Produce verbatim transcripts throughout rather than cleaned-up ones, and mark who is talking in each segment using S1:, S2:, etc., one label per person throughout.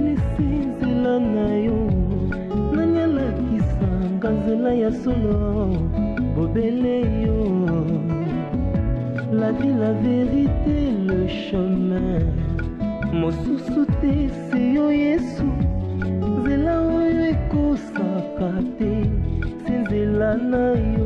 S1: pesi nzela na yo nanyalakisanga nzela ya solo bobele yo la vie la vérité le chemin mosusu te se yo Yesu nzela oyo ekosaka te se nzela na yo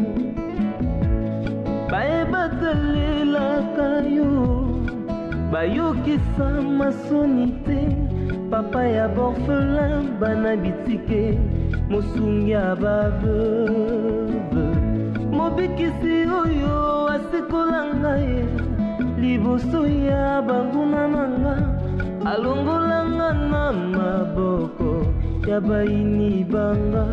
S1: bayebatalelaka yo bayokisa masoni te papa ya borfelin bana bitike mosungi ya baveuve mobikisi oyo asekolanga ye liboso ya banguna nanga alongolanga na maboko ya baini banga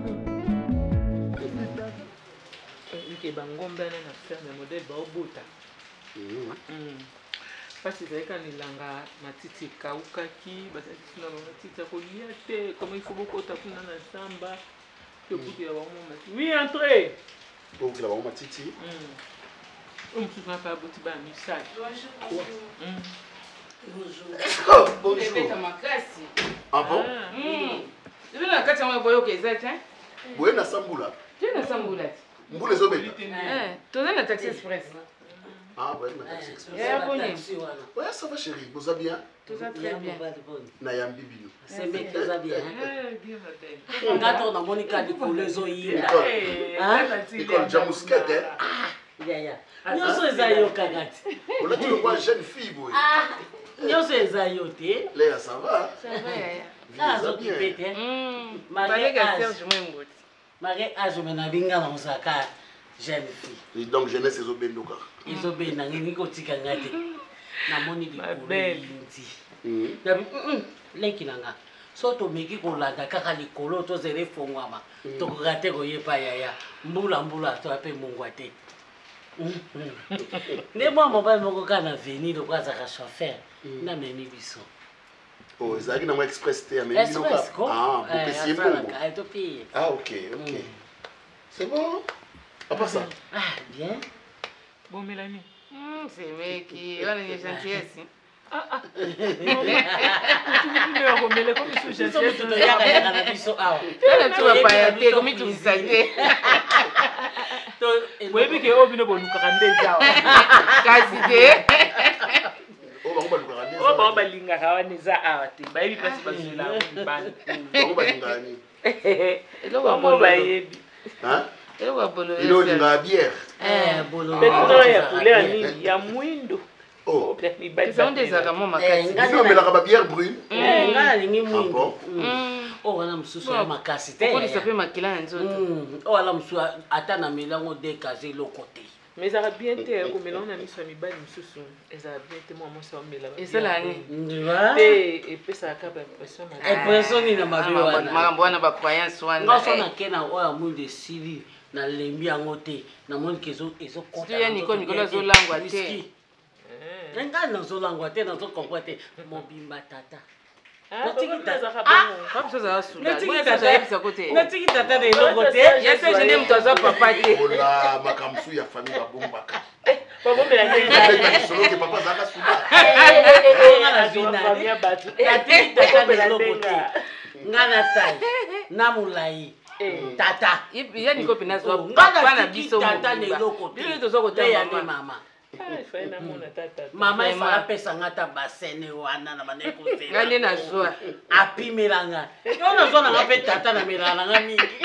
S2: ke bangombe na ferme modèle ba obota mm parce que quand il langa matiti kaukaki basati na matiti ko liate comme il faut beaucoup tapuna na samba que pour que la maman matiti oui entrez
S3: pour que la maman matiti
S2: mm on se pas abouti ba message
S4: bonjour
S3: bonjour bonjour
S4: bébé ma classe
S3: ah bon
S4: mm bébé na kati ya boyo ke zete
S3: boye na sambula
S4: tu na sambula
S3: mbule zobeta
S4: eh to na taxi express
S3: ah ouais na taxi express
S4: eh bonne
S3: ouais ça va chérie vous allez bien
S4: tout ça très bien
S3: na yambi bino
S5: c'est bien tout ça bien
S2: eh bien madame
S5: ngato na monika di kolezo yinda
S3: école jamusket eh
S5: ya ya nyoso ezayo kakati
S3: on a dit quoi jeune fille boy
S5: ah nyoso ezayo te
S3: Léa ça va
S4: ça va ya
S5: ça zo kipete
S4: mm
S5: Marie
S4: Serge Mwembo
S5: Marie âge mena binga na osaka jeune fille
S3: et donc jeunesse ezo bendoka
S5: ezo bena ngi ko tika ngate na moni di
S2: belle
S5: na leki nanga so to meki ko landa kaka likolo to zere fongwama to ko gate ko yepa yaya mbula mbula to ape mungwate ne mo mobile moko kana venir ko za ka chauffeur na memi biso
S3: oh ezaki na mo express te ameni loka ah pour payer bon ah ok ok c'est bon à part ça
S5: ah bien
S2: bon Mélanie
S4: mm c'est meki wana ni gentillesse
S2: ah ah tu veux me remettre comme ce gentillesse
S5: to ya ka na biso awa
S4: tena tu va pas te comme tu disais
S2: to webi ke obino boluka kandeza
S4: kasi te
S3: oh ba baluka kandeza
S2: oh ba balinga kawane za awa te bayebi place bazela bana
S3: ba balinga ni
S4: elo ba bolo
S2: bayebi
S3: hein
S4: elo ba bolo
S3: ilo linga bière
S5: eh bolo
S2: petro ya poulet nini ya mwindo
S3: oh
S2: ni bali
S4: ça on des agamo makasi
S3: ngani melaka ba bière brune
S5: eh ngana lingi mwindo
S4: mm
S5: oh wana msusu ya makasi te
S4: ko lisape makila nzoto
S5: oh wala msusu ata na milango décager le côté
S2: mais ça va bien te ko melona na miso mi bali msusu ça va bien te moi moi ça mela
S4: et ça là ni
S5: ndiwa
S2: te et puis ça ka ba impression ma
S5: impression ni na mabi wana
S4: makambo wana ba croyance wana
S5: ngaso na kena oya mwinde sili na lembi yango te na moni kezo ezo kota
S4: tu ya niko nikola zo langwa te
S5: nga na zo langwa te na zo comprendre te mobimba tata
S2: ah tiki tata
S4: comme ça ça sula moi ça ça bisa côté
S5: na tiki tata de lo côté
S4: ya se je n'aime toi papa te
S3: ola makamsu ya famille ba bombaka
S2: ba bombela
S3: ni solo que papa zaka sula
S5: nga na zina
S2: ya batu
S5: na tiki tata de lo côté nga na tai na mulai tata
S4: ya niko pina zo
S5: nga na biso tata de lo côté
S4: bino to zo côté
S5: ya mama
S2: mama
S5: ifala pesa ngata basene wana na maneko tena
S4: ngane na zwa
S5: apimelanga yo na zona ngape tata na melana nga mingi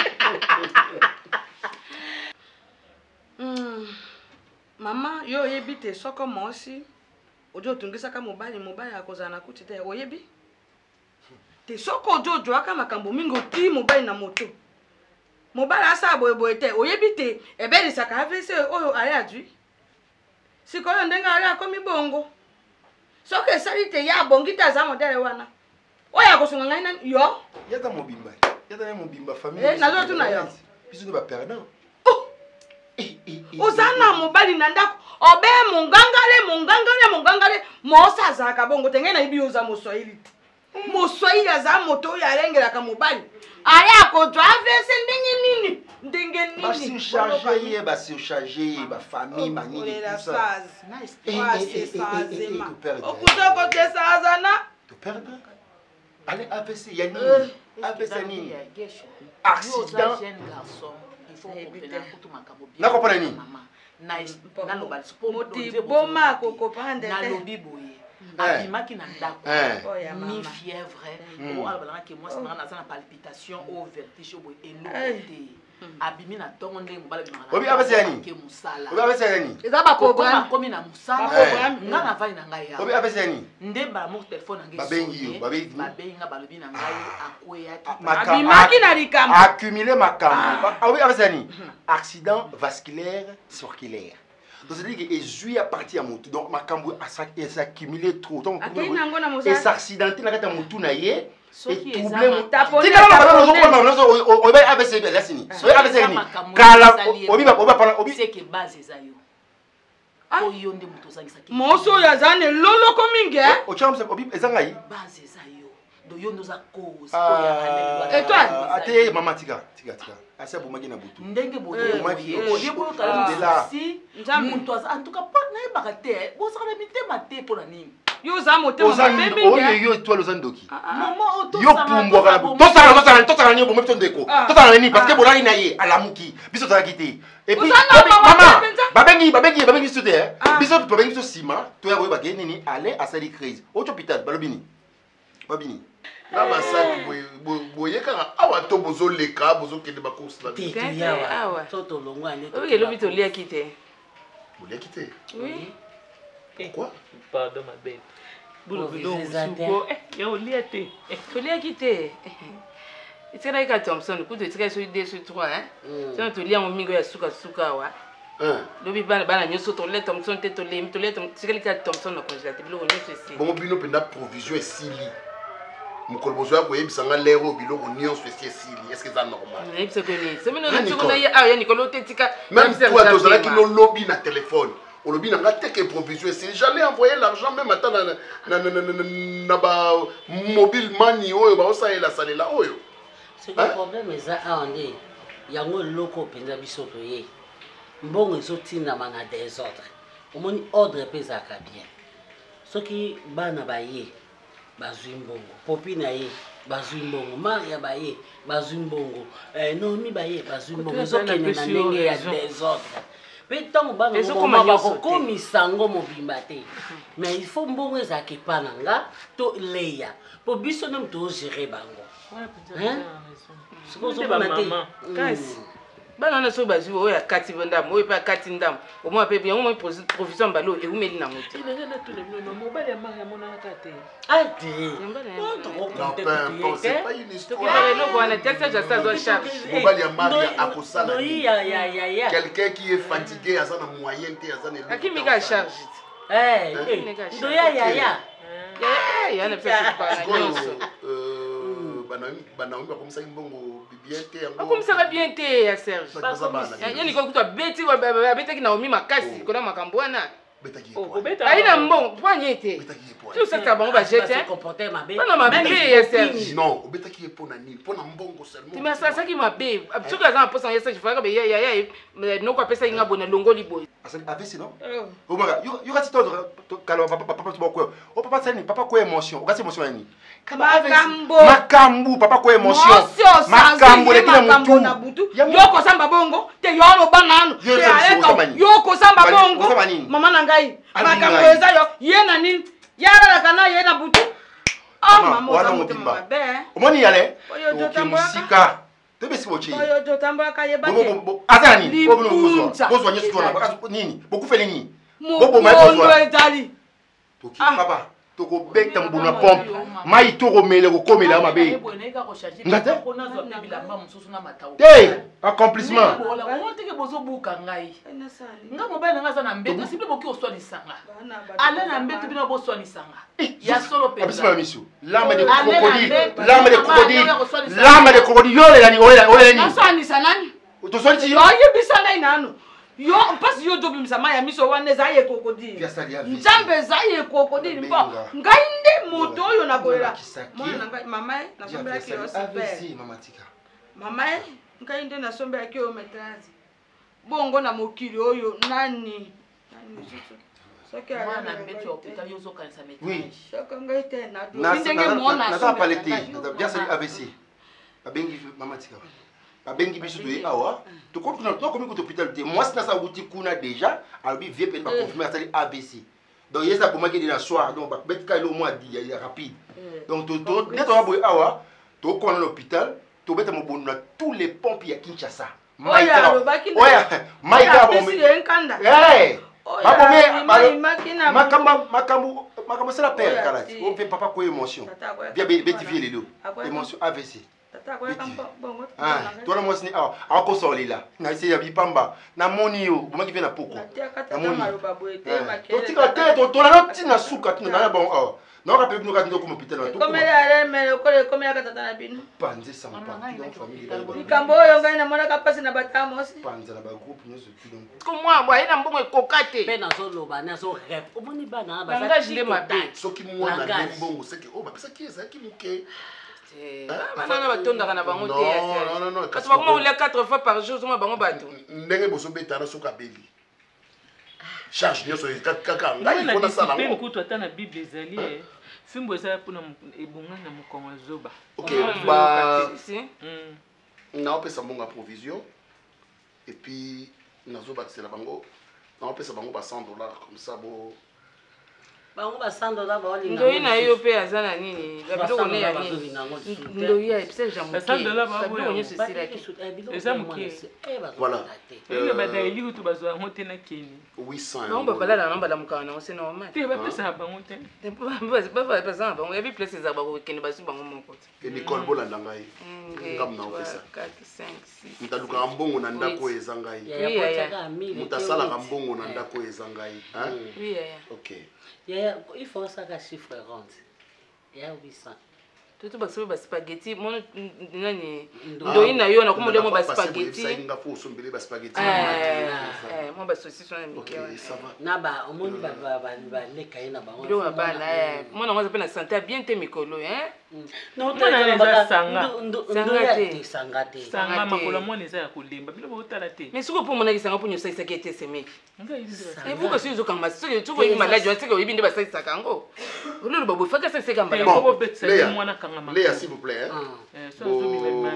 S6: mm mama yo yebi te soko mosi ojo tungisa ka mobali mobali akozana kuti te oyebi te soko ojo jo aka makambo mingo ti mobali na moto mobali asa boye boye te oyebi te ebeli saka avese oyo ale adui sikoyo ndenga ala komi bongo soke salite ya bongita za modele wana oya kosunga ngai na yo
S7: yata mobimba yata mobimba famille
S6: eh nazo tuna yo
S7: biso ba perdant
S6: oh ozana mobali na ndako obe mungangale mungangale mungangale mosa za ka bongo tenge na ibi oza moswahili moswahili za moto ya lengela ka mobali ale akodwa avese ndenge nini ndenge nini
S7: basi charger ye basi charger ba famille manini tout ça
S6: nice ouais c'est ça zema okuzo kote ça zana
S7: to perdre
S3: Allez, A V C, il y a ni. A V C ni. Accident.
S5: Il faut comprendre tout ma camo.
S3: Na comprendre ni.
S5: Na na lo ba sport.
S6: Moti boma ko comprendre.
S5: Na lo biboye. Abimaki na ndako. Ni fièvre. O albalanga ke moi sana na palpitation au vertige au éloigné. Abimi na tongo ndenge mobala bimana.
S3: Obi abese ni.
S5: Ke musala.
S3: Obi abese ni.
S6: Eza ba programme
S5: komi na musala. Nga na vai na ngai ya.
S3: Obi abese ni.
S5: Ndemba mo téléphone ngai.
S3: Babengi yo, babengi.
S5: Babenga balobi na ngai akoya ki.
S6: Abimaki na likambo.
S3: Accumuler makambo. Obi abese ni. Accident vasculaire circulaire. Donc c'est-à-dire que ezui à partir à motu. Donc makambo s'accumuler trop. Donc et s'accidenter na kata motu na ye. Et troubler mon tapon. Tu n'as pas le droit de faire ça. C'est fini. C'est ABC ni. Kala obi ba obi pa obi.
S5: C'est que base zayo. Oyo nde muto zangisa ki.
S6: Moso ya zane lolo kominge.
S3: O chama obi ezanga yi.
S5: Base zayo. Do yo ndoza cause.
S6: Et toi?
S3: Ate mama tika tika tika. Asa bomaki na butu.
S5: Ndenge boye. Boye boye kala si. Muto en tout cas pas na yebaka te. Bo saka na mitema te pona nini.
S6: Yo za motema babeminge.
S3: Oyo yo étoile ozandoki.
S5: Maman oto.
S3: Yo pumbwa kala. To sala to sala to sala ni bomaki tondeko. To sala ni parce que bolaki na ye alamuki. Biso to kité. Et puis maman babengi babengi babengi soute hein. Biso babengi so sima to ya boye ba nini aller à sali crise. Au hôpital balobini. Babini. Na basaki boye boye kaka awa to bozo leka bozo kende ba course la.
S5: Awa. Toto longwa ne.
S4: Oui, le bito lia quitté.
S3: Vous l'avez quitté?
S4: Oui.
S3: Pourquoi?
S2: Pardon ma belle.
S4: Boulot boulot suko. Eh, yo lia té. Eh, to lia quitté. C'est là que Thompson, coup de tirer sur deux sur trois hein. C'est to lia mon mingo ya suka suka wa.
S3: Hein.
S4: Lobi bana bana nyoso to le Thompson te to le to le c'est là que Thompson na congélateur bilo nyoso c'est.
S3: Bon bino penda provision et sili. Mukolo bozo ko yebisanga lero bilo ko nyonso et sili. Est-ce que ça normal?
S4: Mais c'est que ni. C'est maintenant que on a ya ah ya Nicolo tetika.
S3: Même toi tu as qui no lobby na téléphone. Au lobby n'a pas que provision c'est j'allais envoyer l'argent même attends na na na na ba mobile money oyo ba osa ela salela oyo.
S5: C'est le problème ça a ondé. Yango loko penza bisoto ye. Mbongo ezotinda mana désordre. Omoni ordre pesa ka bien. Soki bana ba ye bazwi mbongo. Popi na ye bazwi mbongo. Maria ba ye bazwi mbongo. Eh Nomi ba ye bazwi mbongo. Zokene na ndenge ya désordre. Mais tant bana ko komi sango mobimba te. Mais il faut mbongo ezaki pananga to leya. Po biso nem to gérer bango. Hein? C'est quoi ça maman?
S4: Kasi. Bana na so bazu o ya kati ndam, o pa kati ndam. Au moins pe bien au moins provision balo e umeli na moto.
S2: Il est là tout le monde. Mon bal ya Maria mon akate.
S5: Ade.
S3: Non, c'est pas une histoire.
S4: Mon
S3: bal ya Maria akosala.
S5: Oui, ya ya ya ya.
S3: Quelqu'un qui est fatigué a ça na moyen te a ça ne.
S4: Aki mi ka charge.
S5: Eh, do ya ya ya.
S4: Ya ya na pesa pa nyonso.
S3: Euh bana bana ba komisa mbongo bien te yango.
S4: Akomisa bien te ya Serge. Ya ni ko kutwa beti wa betaki na omi makasi kona makambo wana.
S3: Betaki.
S2: Oh, beta.
S4: Aina mbongo poignete.
S3: Betaki po.
S4: Tu sais que bango ba jeter.
S5: Comporter ma bête.
S4: Bana ma bébé ya Serge.
S3: Non, betaki po na ni, po na mbongo seulement.
S4: Tu m'as ça ça qui m'a bé. Tu que ça pour ça je fais que ya ya ya no ko pesa inga bona longoli boy.
S3: Asa avec non? Oh mara, yo yo kati to kala papa papa to boko. O papa sani papa ko émotion. O kasi émotion yani.
S6: Makambo.
S3: Makambo papa ko émotion.
S6: Makambo le kila mutu. Yoko samba bongo te yoro banano. Yoko samba bongo. Mama na ngai. Makambo eza yo yena nini? Yara la kana yena butu. Ah mama wana mutima be.
S3: Omoni yale.
S6: Oyo
S3: musika. Tebe sibochi.
S6: Oyo jotamba ka yeba.
S3: Bo azani. Obuno bozwa. Bozwa nyesu tona. Nini? Boku fele nini?
S6: Bobo mai bozwa. Ezali.
S3: Toki papa. Toko beta mbuna pompe. Mai toko mele ko komela mabe. Ngata? Eh, accomplissement.
S5: On te ke bozo buka ngai. Nga mobile nga za na mbeto, sible boki oswa lisanga. Ale na mbeto bino bo swa lisanga. Ya solo pe.
S3: Abisima miso. Lame de crocodile. Lame de crocodile. Lame de crocodile. Yo le nani, oye oye ni.
S6: Aswa ni sanani?
S3: To swa ti yo.
S6: Oye bisanga inano. Yo parce yo dobi msama ya miso wane za ye crocodile. Njambe za ye crocodile mpo. Ngainde moto yo na kolela. Mwana ngai mama na sombe yake yo super.
S3: Mama tika.
S6: Mama ngainde na sombe yake yo metrazi. Bongo na mokili oyo nani? Nani
S4: mwana mbeti wa hôpital yozo kanisa métrage.
S3: Oui.
S6: Na
S3: na pas l'été. Bien c'est A V C. Babengi mama tika. Babengi biso to awa. To comprendre toi comme que hôpital te. Moi c'est ça outi kuna déjà, albi vie peine pas confirmer ça A V C. Donc il y a ça pour moi qui est dans soir donc ba bet ka le mois dit rapide. Donc to to net on va awa, to ko na l'hôpital, to beta mo bonna tous les pompiers à Kinshasa.
S6: Maïka.
S3: Oya, Maïka bombe. Eh. Makambo makambo makambo c'est la peur Kalati. On fait papa quoi émotion. Bien beti vie les deux. Émotion A V C. Ah, toi la moi c'est ah, à quoi ça là. Na essayer ya bipamba. Na moni yo, bon qui vient na poko. Na moni. To tika tête, to na tina suka tina na bon ah. Non rappelle nous quand nous comme hôpital na to.
S6: Comme elle mais ko comme ya katata na bino.
S3: Panze ça ma pas dans famille.
S6: Ikambo yo ngai na mona kapasi na batamo aussi.
S3: Panze na ba groupe nous tout donc.
S4: Comme moi moi ina mbongo kokate.
S5: Pe na zo loba na zo rep. Omoni bana ba
S4: za chile mabe.
S3: Soki mwana na bongo c'est que oh ba pesa qui est ça qui muke.
S4: Bana na batondaka na bango te.
S3: Non non non.
S4: Parce que moi on l'a quatre fois par jour sur bango bato.
S3: Ndenge boso beta na soka beli. Charge nyo so kaka ngai
S2: il
S3: faut na sala.
S2: Pe kutu ata na Bible ezali eh. Fimbo eza pona ebonga na mokongo zoba.
S3: OK, ba
S2: Mm.
S3: na opesa mbongo provision et puis na zoba c'est la bango. Na opesa bango ba cent dollars comme ça bo.
S5: Bango ba cent dollars ba wali.
S4: Ndoi na yo pe azana nini? Babilo ne ya nini? Ndoi ya epse jamu.
S2: cent dollars ba bo.
S4: Babilo ceci là qui.
S2: Eza muke.
S3: Voilà.
S2: Ile bada ili tu bazo ngote na keni.
S3: huit cents.
S4: Non ba bala na namba la mukana c'est normal.
S2: Te ba pesa ba ngote.
S4: Te ba ba ba pesa ba ya bi place za ba ko keni ba su bango moko.
S3: Et l'école bolanda ngai. Ngam na opesa.
S4: quatre cinq six.
S3: Mutaluka mbongo na ndako eza ngai. Mutasala mbongo na ndako eza ngai, hein?
S4: Oui, ya.
S3: OK.
S5: Yeah, il faut ça ka chiffre rond. Ya huit cents.
S4: Tout ba so ba spaghetti, mon nani ndoi na yo na ko mo de mo ba spaghetti.
S3: Ça inga fo so mbele ba spaghetti.
S4: Eh, mo ba saucisson na mike.
S3: OK, ça va.
S5: Na ba omoni ba ba ba le kaina ba.
S4: Yo ba na eh, mo na ngo pe na santé bien te mikolo, hein?
S5: Non,
S2: Mwana neza sanga.
S5: Sanga te, sanga te.
S2: Sanga makolo mwana eza ya kolemba. Bilo ba utala te.
S4: Mais suko po mona ki sanga po nyosa isa ki te semeki.
S2: Ngai izira.
S4: Et vous que si zo kamba, si tu vois malade, tu sais que ibinde ba sa isa kango. Olo ba bo faka sa se kamba.
S2: Bon,
S3: Léa, s'il vous plaît.
S2: C'est bon.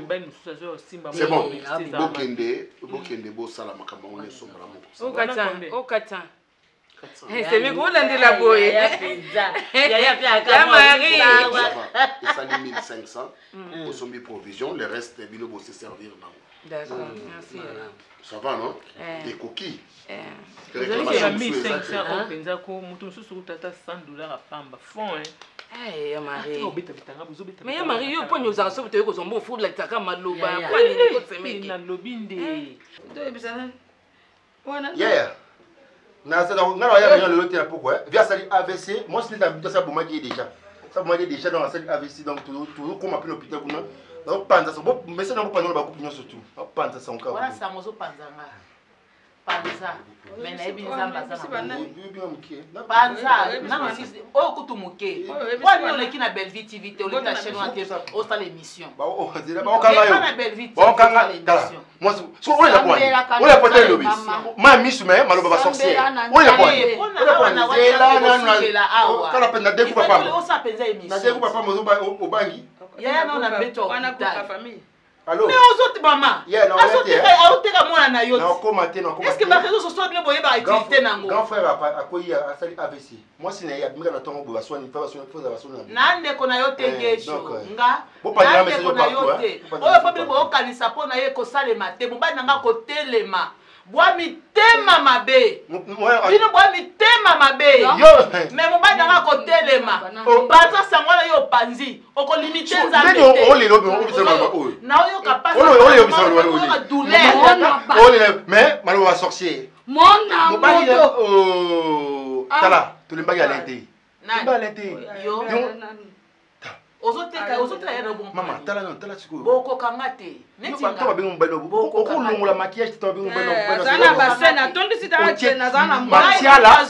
S3: Bokende, bokende bo sala makamba on est sombre
S4: mon. Au kata, au kata. Eh, c'est mieux qu'on l'a la boye.
S5: Ya pizza. Ya ya pia
S4: ka Marie.
S3: Et ça dit mille cinq cents. Au sommet provision, le reste bino bo se servir non.
S4: D'accord, merci.
S3: Ça va non? Des coquilles.
S4: Eh.
S2: Vous avez mille cinq cents au penza ko mutu susu tata cent dollars à pamba fond hein.
S4: Eh, Marie. Mais ya Marie yo ponyo za so to ko sombo fu la taka maloba. Kwa ni ko semeki
S2: na lobinde.
S6: Do ebisana. Wana.
S3: Yeah. Na ça donc na ya le loté pourquoi? Via ça A V C, moi c'est dans ça pour moi qui déjà. Ça moi déjà dans ça A V C donc tout tout comme appelle l'hôpital kuna. Donc panza so bo mais ça na pas non ba coupe surtout. Panza son cas.
S4: Voilà ça mo so panza nga. Panza. Mais na ebi nzamba sana. Panza. Na masisi o kutumuke. Wani oleki na Belleville T V te oleta chaîne wa T V o sa l'émission.
S3: Ba o dira ba o kanga yo.
S4: Na Belleville T V.
S3: Ba o kanga dala. Moi so on est là quoi? On est porté lobby. Ma miss mais maloba ba sorcier. On est là quoi? On est quoi? Là na na. Kana penda deku papa.
S4: O sa penza émission.
S3: Na deku papa mo o bangi.
S4: Ya na na beto.
S6: Wana kwa famille.
S3: Allô?
S4: Mais aux autres maman.
S3: Yeah, non.
S4: Azoteka mwana na yo.
S3: Non, commenter, non, commenter.
S4: Est-ce que ma réseau social bien boye ba activité nango?
S3: Grand frère a quoi il a sali A V C. Moi si na ya binga na tongo bo baswani fa baswani fa baswani.
S4: Nande kona yo te gesho. Nga.
S3: Bo pa dira message partout.
S4: Oyo pa bi bo kanisa pona ye ko salema te. Mobali nanga ko telema. Bwa mitema mabe. Bino bwa mitema mabe. Mais mobali nanga ko telema. Baza sangwana yo panzi. Oko limiter nzambe.
S3: Mais on les lobi on bisa mama oyo.
S4: Na oyo kapasa.
S3: On oyo bisa mama oyo.
S4: Douleur.
S3: On mais malo va sorcier.
S6: Mon amour.
S3: Oh. Tala, tu l'embagi à l'été.
S4: Nani?
S3: Ba l'été.
S4: Yo. ozoteka ozoteka ya na bon
S3: mama tala non tala sikoyo
S4: boko kangate neti nga
S3: to bengo mbano boko ko longola maquillage to bengo mbano mbano
S6: zana basena tondi sita tena zana
S3: matiala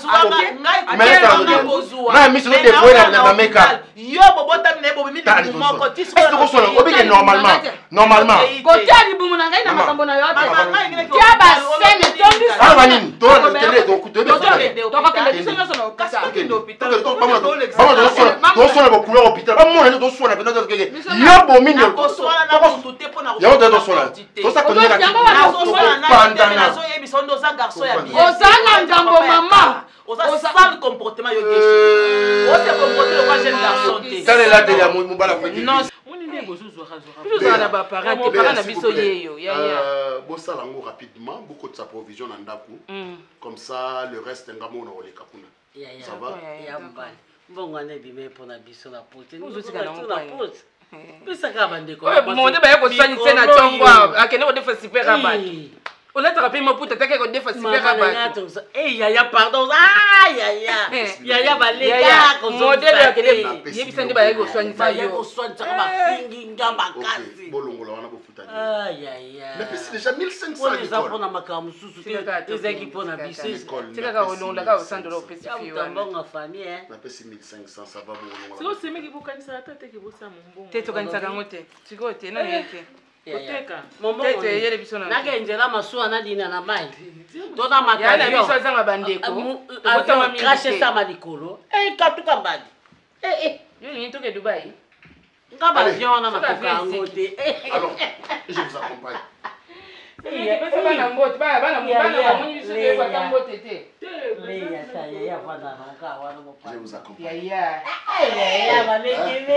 S3: na miso no de poera na makeup
S4: yo bobota mine bobo mimi moko tiso
S3: ko solo obike normalement normalement
S6: kotali bumu na ngai na makambo na yote
S4: ya
S6: basena tondi
S3: ala banini to tele to to
S6: to to kakende biso nyoso na hôpital
S4: kende hôpital
S3: to to to to so na couleur hôpital ba mo na to so na pena to keke yo bomi ne
S4: ko so na ko to te pona
S3: yo to so na to sa ko nyaka
S4: pandana zo yebi sondo za garçon ya bien
S6: osana ngambo mama
S4: oza sale comportement yo geshi o se comporter le quoi jeune garçon te
S3: tale la de ya mo bala ko
S4: non
S2: moni ne bozo zo razo
S6: biso za na ba parent te para na biso yeyo ya ya
S3: bo sala ngo rapidement beaucoup de sa provision na ndaku comme ça le reste ngamo na oleka kuna
S5: ya ya
S3: ça va
S5: ya mbali mbongo ane bime pona biso na pote
S6: Uzo tika na mkwai.
S5: Pesa kama ndeko
S6: monde ba yako swani tena chongwa akene ko defa super rabat oleta kapi maputa take ko defa super rabat
S5: eh ya ya pardon ah ya ya ya ya balega ko
S6: modele akene yebisa ndi ba yako swani
S5: ba yako swani kama fingi ngamba kazi
S3: bolongola wana bofuta
S5: ah ya ya
S3: mais c'est déjà mille cinq cents
S5: pour les enfants na makamu susu les équipes na biso
S6: tika ka olongola ka cent dollars pesi
S5: ya mbongo famille hein
S3: na pesi mille cinq cents ça va bolongola
S2: siko semeki bokanisa ata teke bosa mbongo
S6: te tokanisa kango te siko te na yeke
S2: koteka
S6: tete yele biso na
S5: nakenzela masuwa na dina na mai to na makayo
S6: ya na biso azanga bandeko
S5: botama crache sama likolo eh katuka mbali eh eh
S6: yo ni toke Dubai
S5: ngaba avion na makoka ngote
S3: alors je vous accompagne
S6: eh pesa bana ngote bana bana bana muni biso ke kwa tambote te
S5: le ya ta ya fana nka wana mo
S3: je vous accompagne
S6: ya ya
S5: ya ya balekele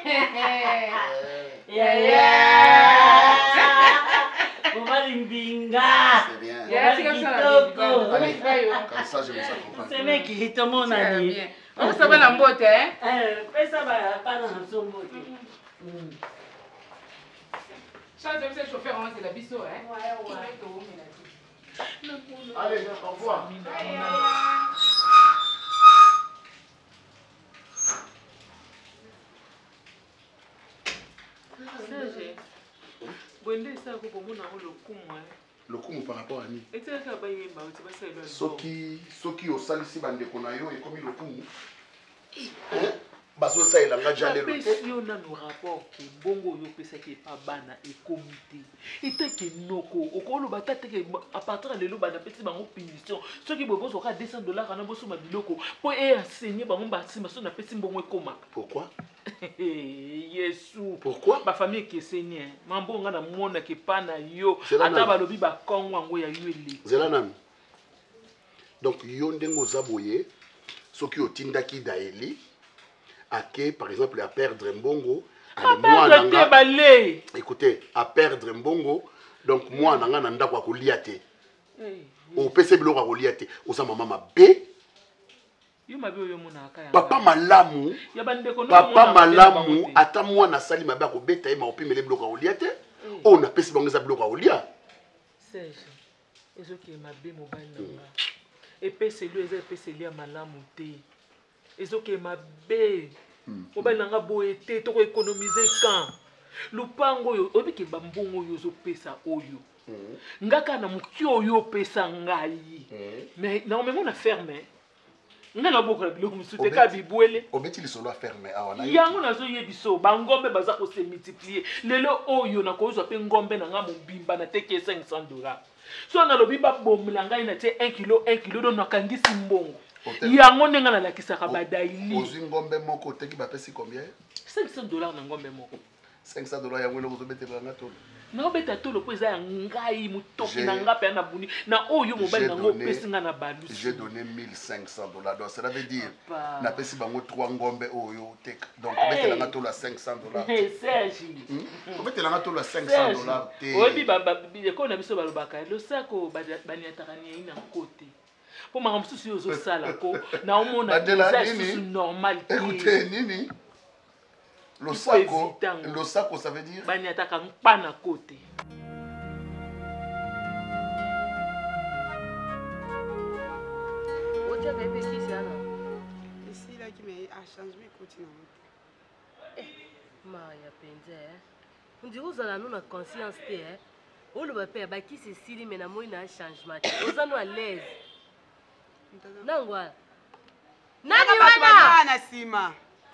S5: ya ya Mama limbinga.
S3: c'est bien
S6: ya sika sana
S3: comme ça je vous accompagne
S5: c'est mec qui te mona ni
S6: on sa bana mbote hein
S5: eh pesa ba pana na sombote
S6: change de ce chauffeur on c'est la biso hein
S5: ouais ouais
S3: allez au revoir
S2: Serge bonde ça ko bomona ko lokumu
S3: le coup par rapport à ni
S2: etika ba yemba uti ba sa elo
S3: soki soki osalisi bandeko na yo ekomi lokumu bazosalela nga ja lelo te
S2: yo nano rapport ke bongo oyo opesaki epa bana ekomi te etake noko okoloba ta teke à partir ya lelo bana pesi bango punition soki boye bozoka deux cents dollars ana bosoma biloko mpo eensegne bango basima so napesi mbongo ekoma
S3: pourquoi
S2: yesu
S3: pourquoi
S2: bafamille ekeseni mambo nga na monaki epa na yo ata balobi bakongo yango ya yo ele
S3: nzela nani donc yo ndenge oza boye soki otindaki daeli ake par exemple à perdre mbongo
S2: balé
S3: écoutez à perdre mbongo donc moi nanga na ndako akolia te opese biloko akolia te oza mama mabe papa malamu papa malamu ata mwana asali mabe akobeta ye maopimele biloko akolia te oyo napesi bango eza biloko akolia
S2: Serge ezoki mabe mobali nanga epeseli eza epeseli ya malamu te ezoki mabe mobali nanga boye te toko économiser quand lupango oyo obiki bambongo oyo ozopesa oyo ngaka na moki oyo opesa ngai mais na omemo na ferme nga na bokola biloko mosusu te ka bibwele
S3: obeti lisolo aferme awa
S2: yango nazoyebiso bangombe baza kose multiplier lelo oyo nakozwa mpe ngombe na nga mobimba na teke cinq cents dollars so nalobi babomela ngai na tie un kilo un kilo do nakangisi mbongo yango ndenge nalakisaka badaili
S3: ozwi ngombe moko oteki bapesi combien
S2: cinq cents dollars na ngombe moko
S3: cinq cents dollars yango eloko ozobetela nga tolo
S2: naobeta tolo mpo eza ya ngai motoki na nga mpe ya na buni na oyo mobali nango opesi nga na balusi
S3: j'ai donné mille cinq cents dollars donc cela veut dire napesi bango trois ngombe oyo oteka donc obetela nga tolo ya cinq cents dollars obetela nga tolo ya cinq cents dollars te
S2: oyebi ekolo na biso balobaka losako baniataka niei na kote mpo maka mosusu oyo ozosala ko naomona eza lisusu normal
S3: écoutez nini losako losako ça veut dire
S2: baniataka mpa na kote
S6: otiaka epekisi ana
S8: esilaki me achange me ekoti na moto Maria Penze, on dit aux allons na conscience té, on le père ba qui se style mais na moi na changement. Aux allons à l'aise. Nangwa. Nani wana?
S4: Na sima.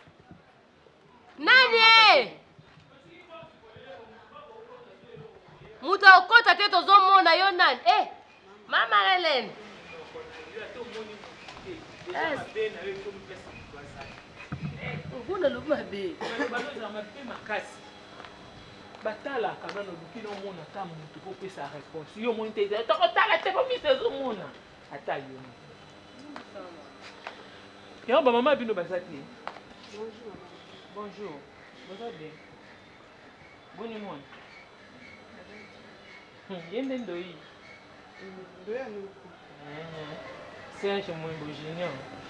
S8: Nani? Muta okota te tozomona yo nani? Eh, mama Helen. Nguna lumabe.
S2: Batala kana no bukino mona ta mutu ko pesa réponse. Yo mo inte to ko tala te ko mise zo mona. Ata yo. Yo ba mama bino basati.
S6: Bonjour.
S2: Bonjour. Vous allez bien? Bonne nuit. Yende ndoi.
S6: Ndoya nuku.
S2: C'est un chemin bojignon.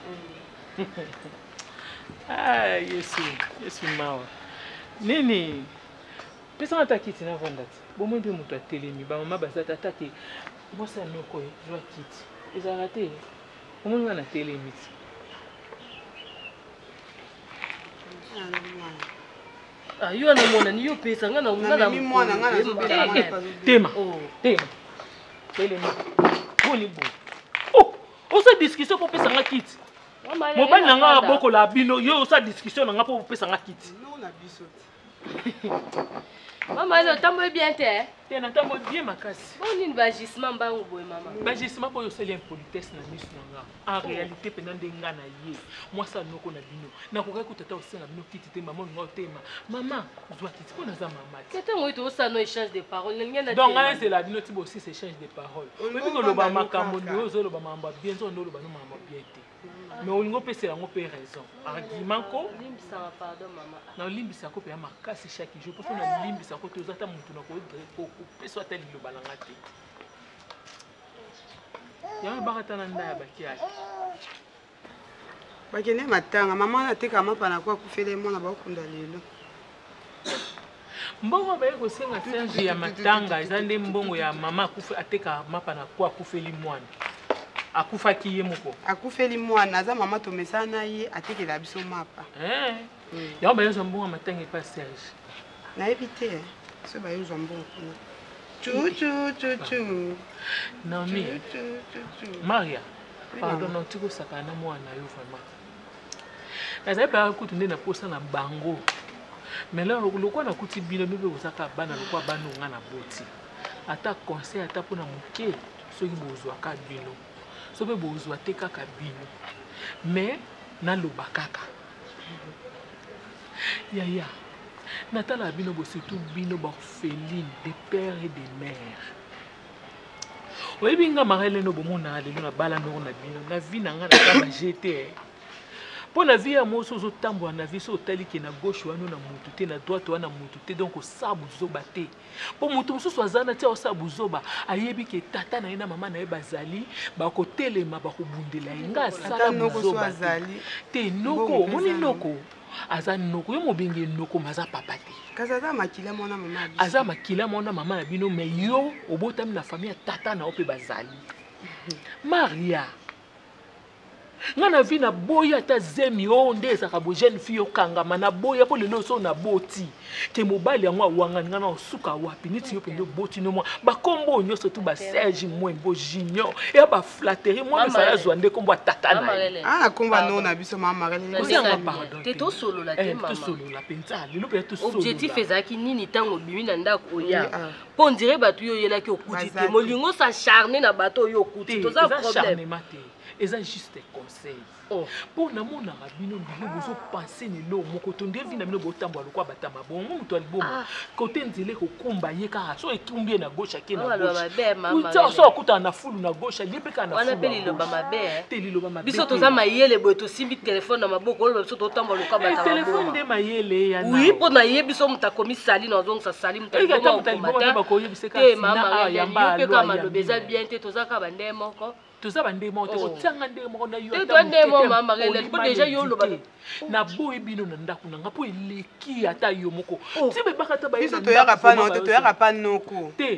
S2: Ah, Yesu, Yesu mawa. Nini? Pesa atakiti na vandati. Bomo mpe mutu atelemi, ba mama basata atake. Bosa noko yo kiti. Ezarate. Omoni wana telemi.
S8: Ah, yo na mona ni yo pesa ngana ngana
S6: mi mwana ngana zo bela ngana.
S2: Tema. Tema. Telemi. Boni bo. Oh, osa discussion pour pesa nga kiti. Mobali nanga boko la bino yo osa discussion nanga pour pesa nga kiti.
S6: Non na biso.
S8: Maman, le temps est bien, t'es.
S2: T'es un temps bien, ma casse.
S8: On a un bagissement, maman.
S2: Bagissement pour essayer l'impolitesse dans mission. En réalité, pendant des gars, moi, ça nous connaît bien. N'a pas écouté ta aussi, la minute qui était maman, non, thème. Maman, je dois quitter. On a ça, maman.
S8: C'est un oui, tout ça, nous échange de paroles.
S2: Donc, c'est la minute aussi, c'est échange de paroles. Mais puis, le bama camono, le bama bien, on le bama bien. Mais on ne peut pas raison. Argument ko.
S8: Limbisa pardon maman.
S2: Na limbisa ko pe ya makasi chaque jour. Parce que na limbisa ko to zata mutu na ko ko peso ata lilo balanga te. Ya ba ta na ndaya baki yake.
S6: Bakene matanga mama na teka mapa na kwa kufele mwana ba kunda lelo.
S2: Mbongo ba yeko senga Serge ya matanga ezande mbongo ya mama kufa ateka mapa na kwa kufeli mwana. Akufa ki ye moko
S6: akufeli mwana aza mama to mesana ye atekela biso mapa
S2: eh ya ba yezo mbongo matanga pa Serge
S6: na éviter so ba yezo mbongo kuna chu chu chu chu
S2: Naomi Maria pardon non tiko sakana mwana yo vraiment na ba kutu nde na posa na bango mais là lokwa na kuti bino bebe osaka bana lokwa bana ngana boti ata conseil ata pona moke soki bozwa ka bino so be bozwa te kaka bino mais na loba kaka ya ya natala bino bo surtout bino ba orpheline des pères et des mères oyebi nga marele no bomona lelo na bala no na bino na vie na nga na ba jeter pour la vie à moi so tambo na vie so tali ki na gauche wana na mutu te na droite wana mutu te donc sabu zoba te pour mutu so azana te o sabu zoba ayebi ke tata na ina mama na ye bazali ba ko telema ba ko bundela nga sala zoba te noko moni noko aza noko yo mobingi noko maza papa te
S6: kazaza makila mona mama
S2: aza makila mona mama na bino mais yo obotami na famille tata na ope bazali Maria ngana vi na boya ta zemi o ndeza ka bo jeune fille okangama na boya po lelo so na boti ke mobali yango awanga ngana osuka wapi niti yo pendo boti no mo ba kombo nyoso tu ba Serge Mwembo Junior e ba flatterie mo misala zwande kombo tata na
S6: ah komba no na biso mama Marlene
S8: ko yanga pardon te to solo la te mama
S2: to solo la penza lelo pe to solo
S8: objectif ezaki nini tango bimi na ndako oya po ndire batu yo yela ki okuti te molingo sa charner na bato yo okuti to za problème
S2: eza juste conseil oh pour na mona rabino ndilo bozo penser ni lo moko to ndevi na bino botambo lokwa batama bon mutu alboma côté nzele ko kumba yeka so ekimbie na gauche ake na gauche uta so okuta na fulu na gauche libeka na fulu
S8: wana peli lo ba mabe
S2: te lilo ba mabe
S8: biso to za mayele boy to simbi téléphone na maboko lo biso to tambo lokwa batama
S2: téléphone de mayele ya na
S8: oui po na ye biso muta komi sali na zongo sa sali muta
S2: ko yebiseka sina
S8: ayamba yo pe kama lo beza bien te to za ka bande moko
S2: toza bande moto otanga nde moko na yo
S8: te nde mo mama rele po déjà yo lo ba
S2: na boy bino na ndaku na ngapo eleki ata yo moko
S6: tibe bakata ba biso to yaka pa no to yaka pa noko
S2: te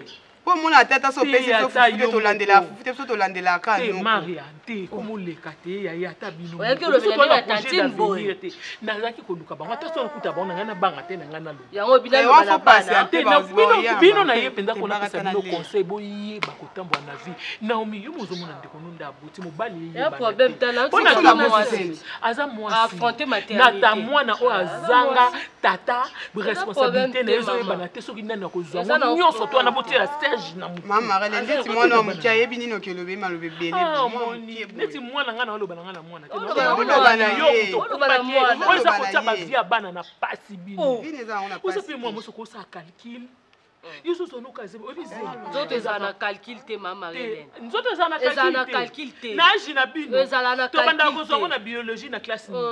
S9: po mona tata so pesi so fufude to landela fufude so to landela ka
S2: no Maria te komo leka te ya ya ta bino
S8: oya ke lo senya na tantine boy
S2: na zaki ko luka ba ngata so kuta ba ngana banga te na ngana lo
S8: yango bina lo bana bana
S2: te na bino bino na ye penza ko na pesa bino conseil boye ba ko tambwa na vie Naomi yo mozo mona ndeko nunda buti mobali ye
S8: ba problème tala
S2: on a mwasi aza mwasi
S8: affronter maternité
S2: na ta mwana o azanga tata responsabilité na ezo yebana te soki ndana ko zwa nyonso to na botela stage na mutu
S9: mama rele ndeti mwana mutu ayebi nino kelobe malobe bele
S2: moni neti mwana ngana oloba ngana mwana te
S9: oloba na yo
S2: oloba na mwana oza ko taba via bana na pasi bino oza pe mwa moso ko sa calcul Yesu sono kaze obize
S8: nzoto eza na calcul te mama rele
S2: nzoto eza na calcul
S8: eza na calcul te
S2: na agi na bino
S8: eza na
S2: to banda ko zo na biologie na classe ni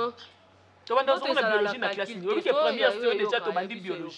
S2: to banda zo na biologie na classe ni obi ke première séance déjà to bandi biologie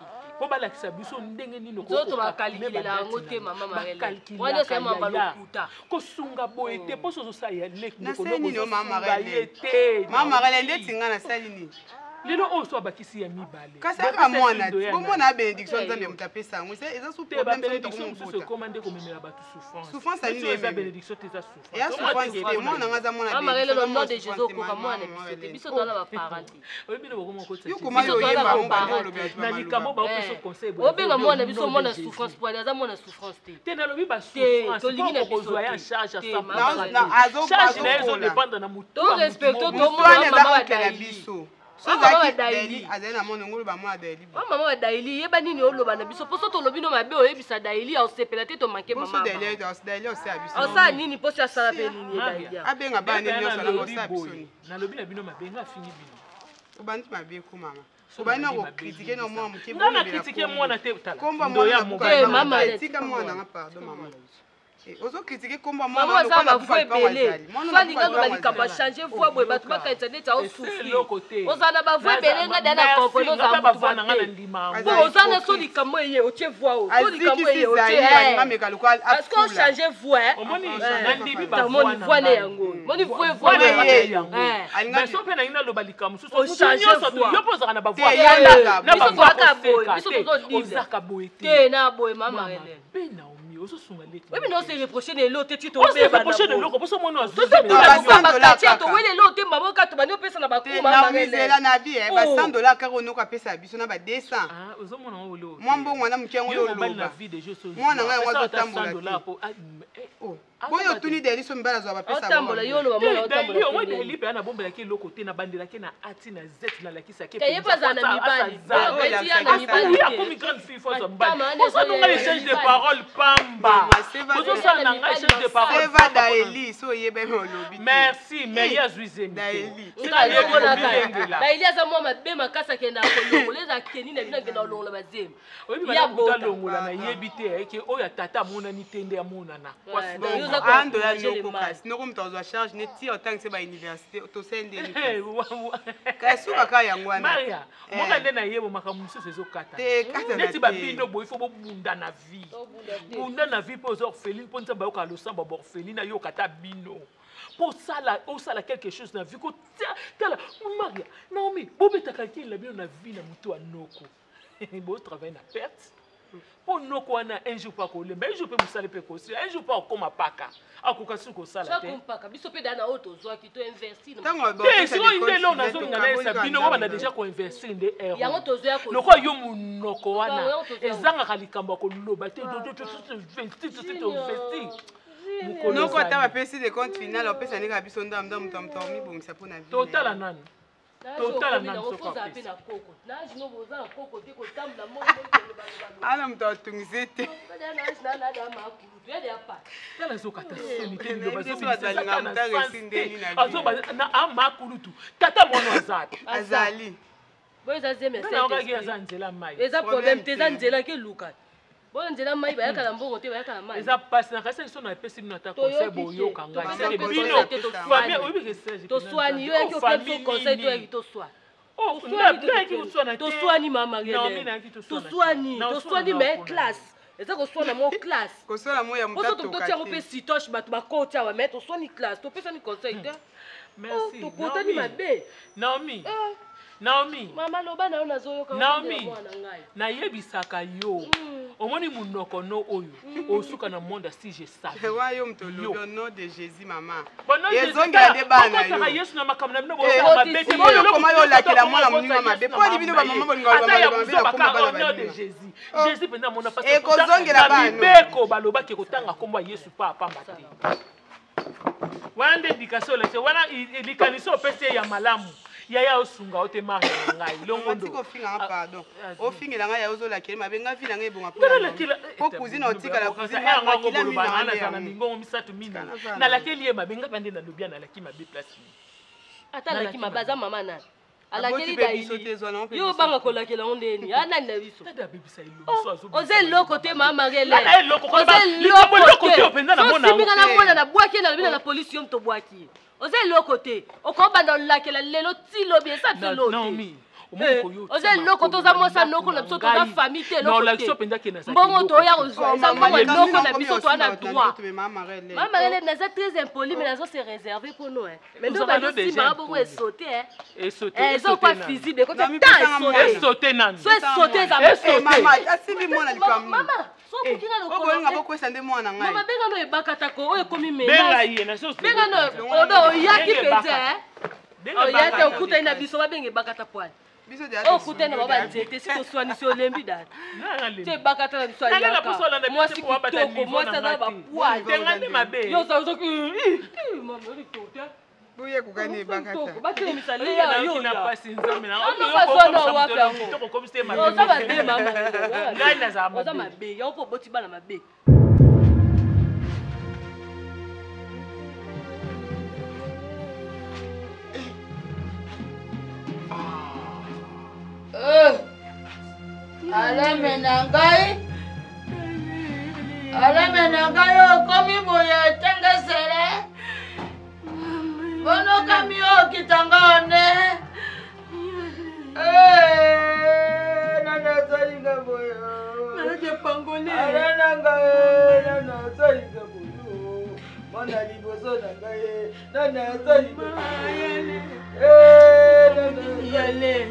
S2: po bala kisa biso ndenge nino ko
S8: nzoto ba calculer la ngote mama marele wana sema balokuta
S2: ko sunga boye te po so sa ya lek
S9: ndeko no mama marele mama marele ndeti ngana sali ni
S2: lelo o so bakisi ya mibale
S9: kasi aka mwana bo mwana benediction nzambe mutapesa ngo eza su
S2: problème benediction so commande ko memela batu souffrance
S9: souffrance ani ne
S2: eza benediction teza souffrance
S9: ya souffrance te mwana ngaza mwana
S8: mama rele le nom de Jésus ko ka mwana biso te biso tola ba parents
S2: obi bino boko moko te
S9: yo kuma yo yeba ngo ba lo be
S2: na likamo ba opeso conseil
S8: bo obenga mwana biso mwana souffrance pour aller za mwana souffrance te
S2: te na lobi ba souffrance
S8: to lingi na biso
S2: ya charge à
S9: na azo
S2: charge na ezo dépendre na mutu
S8: to respecte to
S9: mama wa biso Mama daili azena mono ngulu ba mwa daili
S8: mama wa daili yeba nini oloba na biso poso to lobi no mabe oyebisa daili au sepela te to manke mama
S9: poso daili to daili o se abiso
S8: o sa nini poso ya sala pe nini daili
S9: abenga ba nini yo sala go sa abiso ni
S2: na lobi na bino mabenga fini bino
S9: obanti mabe ko mama obana ko critiquer no mwa mke
S2: bo na critiquer mwana te tala
S9: komba mwana
S8: muka mama
S9: tika mwana nga pardon mama ozo critiquer komba
S8: mwana mama za ba fwe belé fa linga ko likamba changer voix boy batu baka internet au souffrir ozana ba fwe belé nga dana comprendre za
S2: ba vana nga ndima
S8: bo ozana so likamba ye o tie voix o so likamba ye o tie
S9: mameka local
S8: parce que changer voix
S2: omoni na ndimi ba
S8: voix voix ne yango moni voix voix
S2: ne yango mais so pe na ina lo balika mususu
S8: o changer voix
S2: yo poza na ba voix
S8: na ba voix ka boy biso to do
S2: ozaka boy
S8: te na boy mama rele
S2: pe na ozosunga leki
S8: oui mais non c'est reprocher les lots te tu
S2: tombes ba reprocher les lots parce que moi non
S8: to to ba ba katia to wele lots te mbabo ka to ba no pesa na ba ku
S9: mama rele na na bi e ba cent dollars ka ono ka pesa biso na ba deux cents
S2: ah ozomona wolo
S9: mwambo mwana mkengo lo lo mwana ngai wazo tambola boyo tuni deli so mbala zo ba pesa
S8: otambola yo lo ba mwana otambola
S2: yo moi deli pe na bombela ke loko te na bandela ke na ati na z na lakisa ke
S8: pe pas na mibali ba tia na mibali
S2: ya comme grande fille faut so mbali on no ngai change de parole pamba ozo sa na ngai change de parole
S9: Eva Daeli so yebe me olobi
S2: merci meilleur zuize
S9: Daeli
S8: Daeli asa mo mabe makasa kenda ko longoleza keni na bina kenda longola bazemi
S2: ya bo longola na yebite ke oya tata mona ni tende ya mona na
S9: ando ya loko kasi noko mtozwa charge ne ti otang se ba université to sende ni kasi ka yango wana
S2: Maria moka nde na yebo makamusu sezo kata
S9: te kata
S2: neti ba bino boy fo bo bunda na vie bunda na vie pour orpheline pour nzamba yoka lo samba orpheline yo kata bino pour ça là au ça là quelque chose na vie ko tala Maria Naomi bobeta calcul la bino na vie na mutu anoko bo travail na perte pour nous quoi un jour pas coller mais un jour peut me saler peu aussi un jour pas comme paka akoka suko sala te
S8: paka biso pe dana auto zo ki to investir
S2: te si on inde là on a zo ngana sa bino wana déjà ko investir nde erreur
S8: yango to zo ya ko
S2: loko yo munoko wana ezanga kalikamba ko loba te to to to investir to to investir
S9: noko ta ba pesi de compte final on peut saner ka biso ndam ndam tam tam mi bongisa pona vie
S2: total nani total nani
S8: soko pe na koko na jino boza na koko te ko tambla mo
S9: ana mto tungise te
S2: tala zo kata soni te ndo bazo
S9: bazali nga mtare sindeni na vie
S2: azo na ama kulutu tata mono azali
S9: azali
S8: boy za zeme
S2: sente na okaki azanzela mai
S8: eza problème te zanzela ke luka bon nzela mai ba yakala mbongo te ba yakala mai
S2: eza passe na kasa so na pesi bino ta conseil boyo kanga c'est bino famille obi ke sage
S8: to swani yo yaki opesa conseil to yaki to swani
S2: oh na ki uswana
S8: to swani mama gele
S2: non mina ki to
S8: swani to swani to swani mais classe eza ko swani mo classe
S9: ko swani mo ya mutato
S8: to to tia ko pe sitoche batu ba ko tia wa mais to swani classe to pesa ni conseil te
S2: merci
S8: to kota ni mabe
S2: Naomi Naomi
S8: mama loba na ona zoyo ka
S2: Naomi na yebisaka yo omoni munoko no oyo osuka na monde si je savais
S9: wayo mtolo au nom de Jésus maman
S2: bono
S9: ezonga de bana yo
S2: ko Yesu na makamna bino bo
S9: ba bete mo yo koma yo la kila mwana mninga mabe po libino ba maman bolinga ba ba ba
S2: ba au nom de Jésus Jésus pena mona face
S9: e kozongela bana
S2: beko baloba ke kotanga komba Yesu pa pamba te wana éducation la se wana likaniso pese ya malamu yaya osunga ote mari ngai longondo
S9: tiko finga pardon o finga ngai ya ozola kele mabenga vina ngai bonga po cousine otika la cousine
S2: ya ngoko bolobana na sana mingongo misatu mina na lakeli ye mabenga pande na lobia na laki mabe place
S8: ata laki mabaza mama na alakeli daili yo banga kolakela ondeni ana na biso
S2: tada bebisa ilo
S8: oze loko te mama ngele
S2: ana loko ko ba loko te openda na mona
S8: singa na mona na bwaki na bina na police yo mto bwaki oze loko te okobanda lakela lelo ti lobi esa ti lobi
S2: non mi
S8: oze loko toza mosa noko na biso toza famille te loko te mbongo toya kozwa mbongo loko na biso to ana droit mama ngele naza très impoli mais nazo se réserver pour nous hein mais nous ba si ma bongo esote hein
S2: esote
S8: ezo pas visible ko ta esote
S2: esote nan
S8: so esote za
S9: mama asimi mona likam
S8: mama so kukinga no
S9: ko bolinga bokwesa nde mwana ngai
S8: mama benga no ebakata ko oyo komi mena
S2: benga ye na so
S8: benga no odo yaki pete hein oyate okuta ina biso babenge bakata poil
S9: biso de
S8: o kuta na baba nzete si to swani si olembi dada te bakata na swani yaka moi si kitoko moi ça na ba poil
S2: tenga ni mabe
S8: yo zo zo mama ri kota
S9: buye kugani bakata
S8: batele misale ya yo
S2: na pasi nzambe na
S8: yo ko so no wa pa
S2: to ko komiste mabe
S8: yo za mabe mama
S2: ngai na za
S8: mabe za mabe yo po boti bana mabe
S4: aleme na ngai aleme na ngai okomi boye etengesele bono kami okitanga one nana ozolinga boye ala na ngai nana ozolinga boye mona liboso na ngai nana ozolinga
S9: yale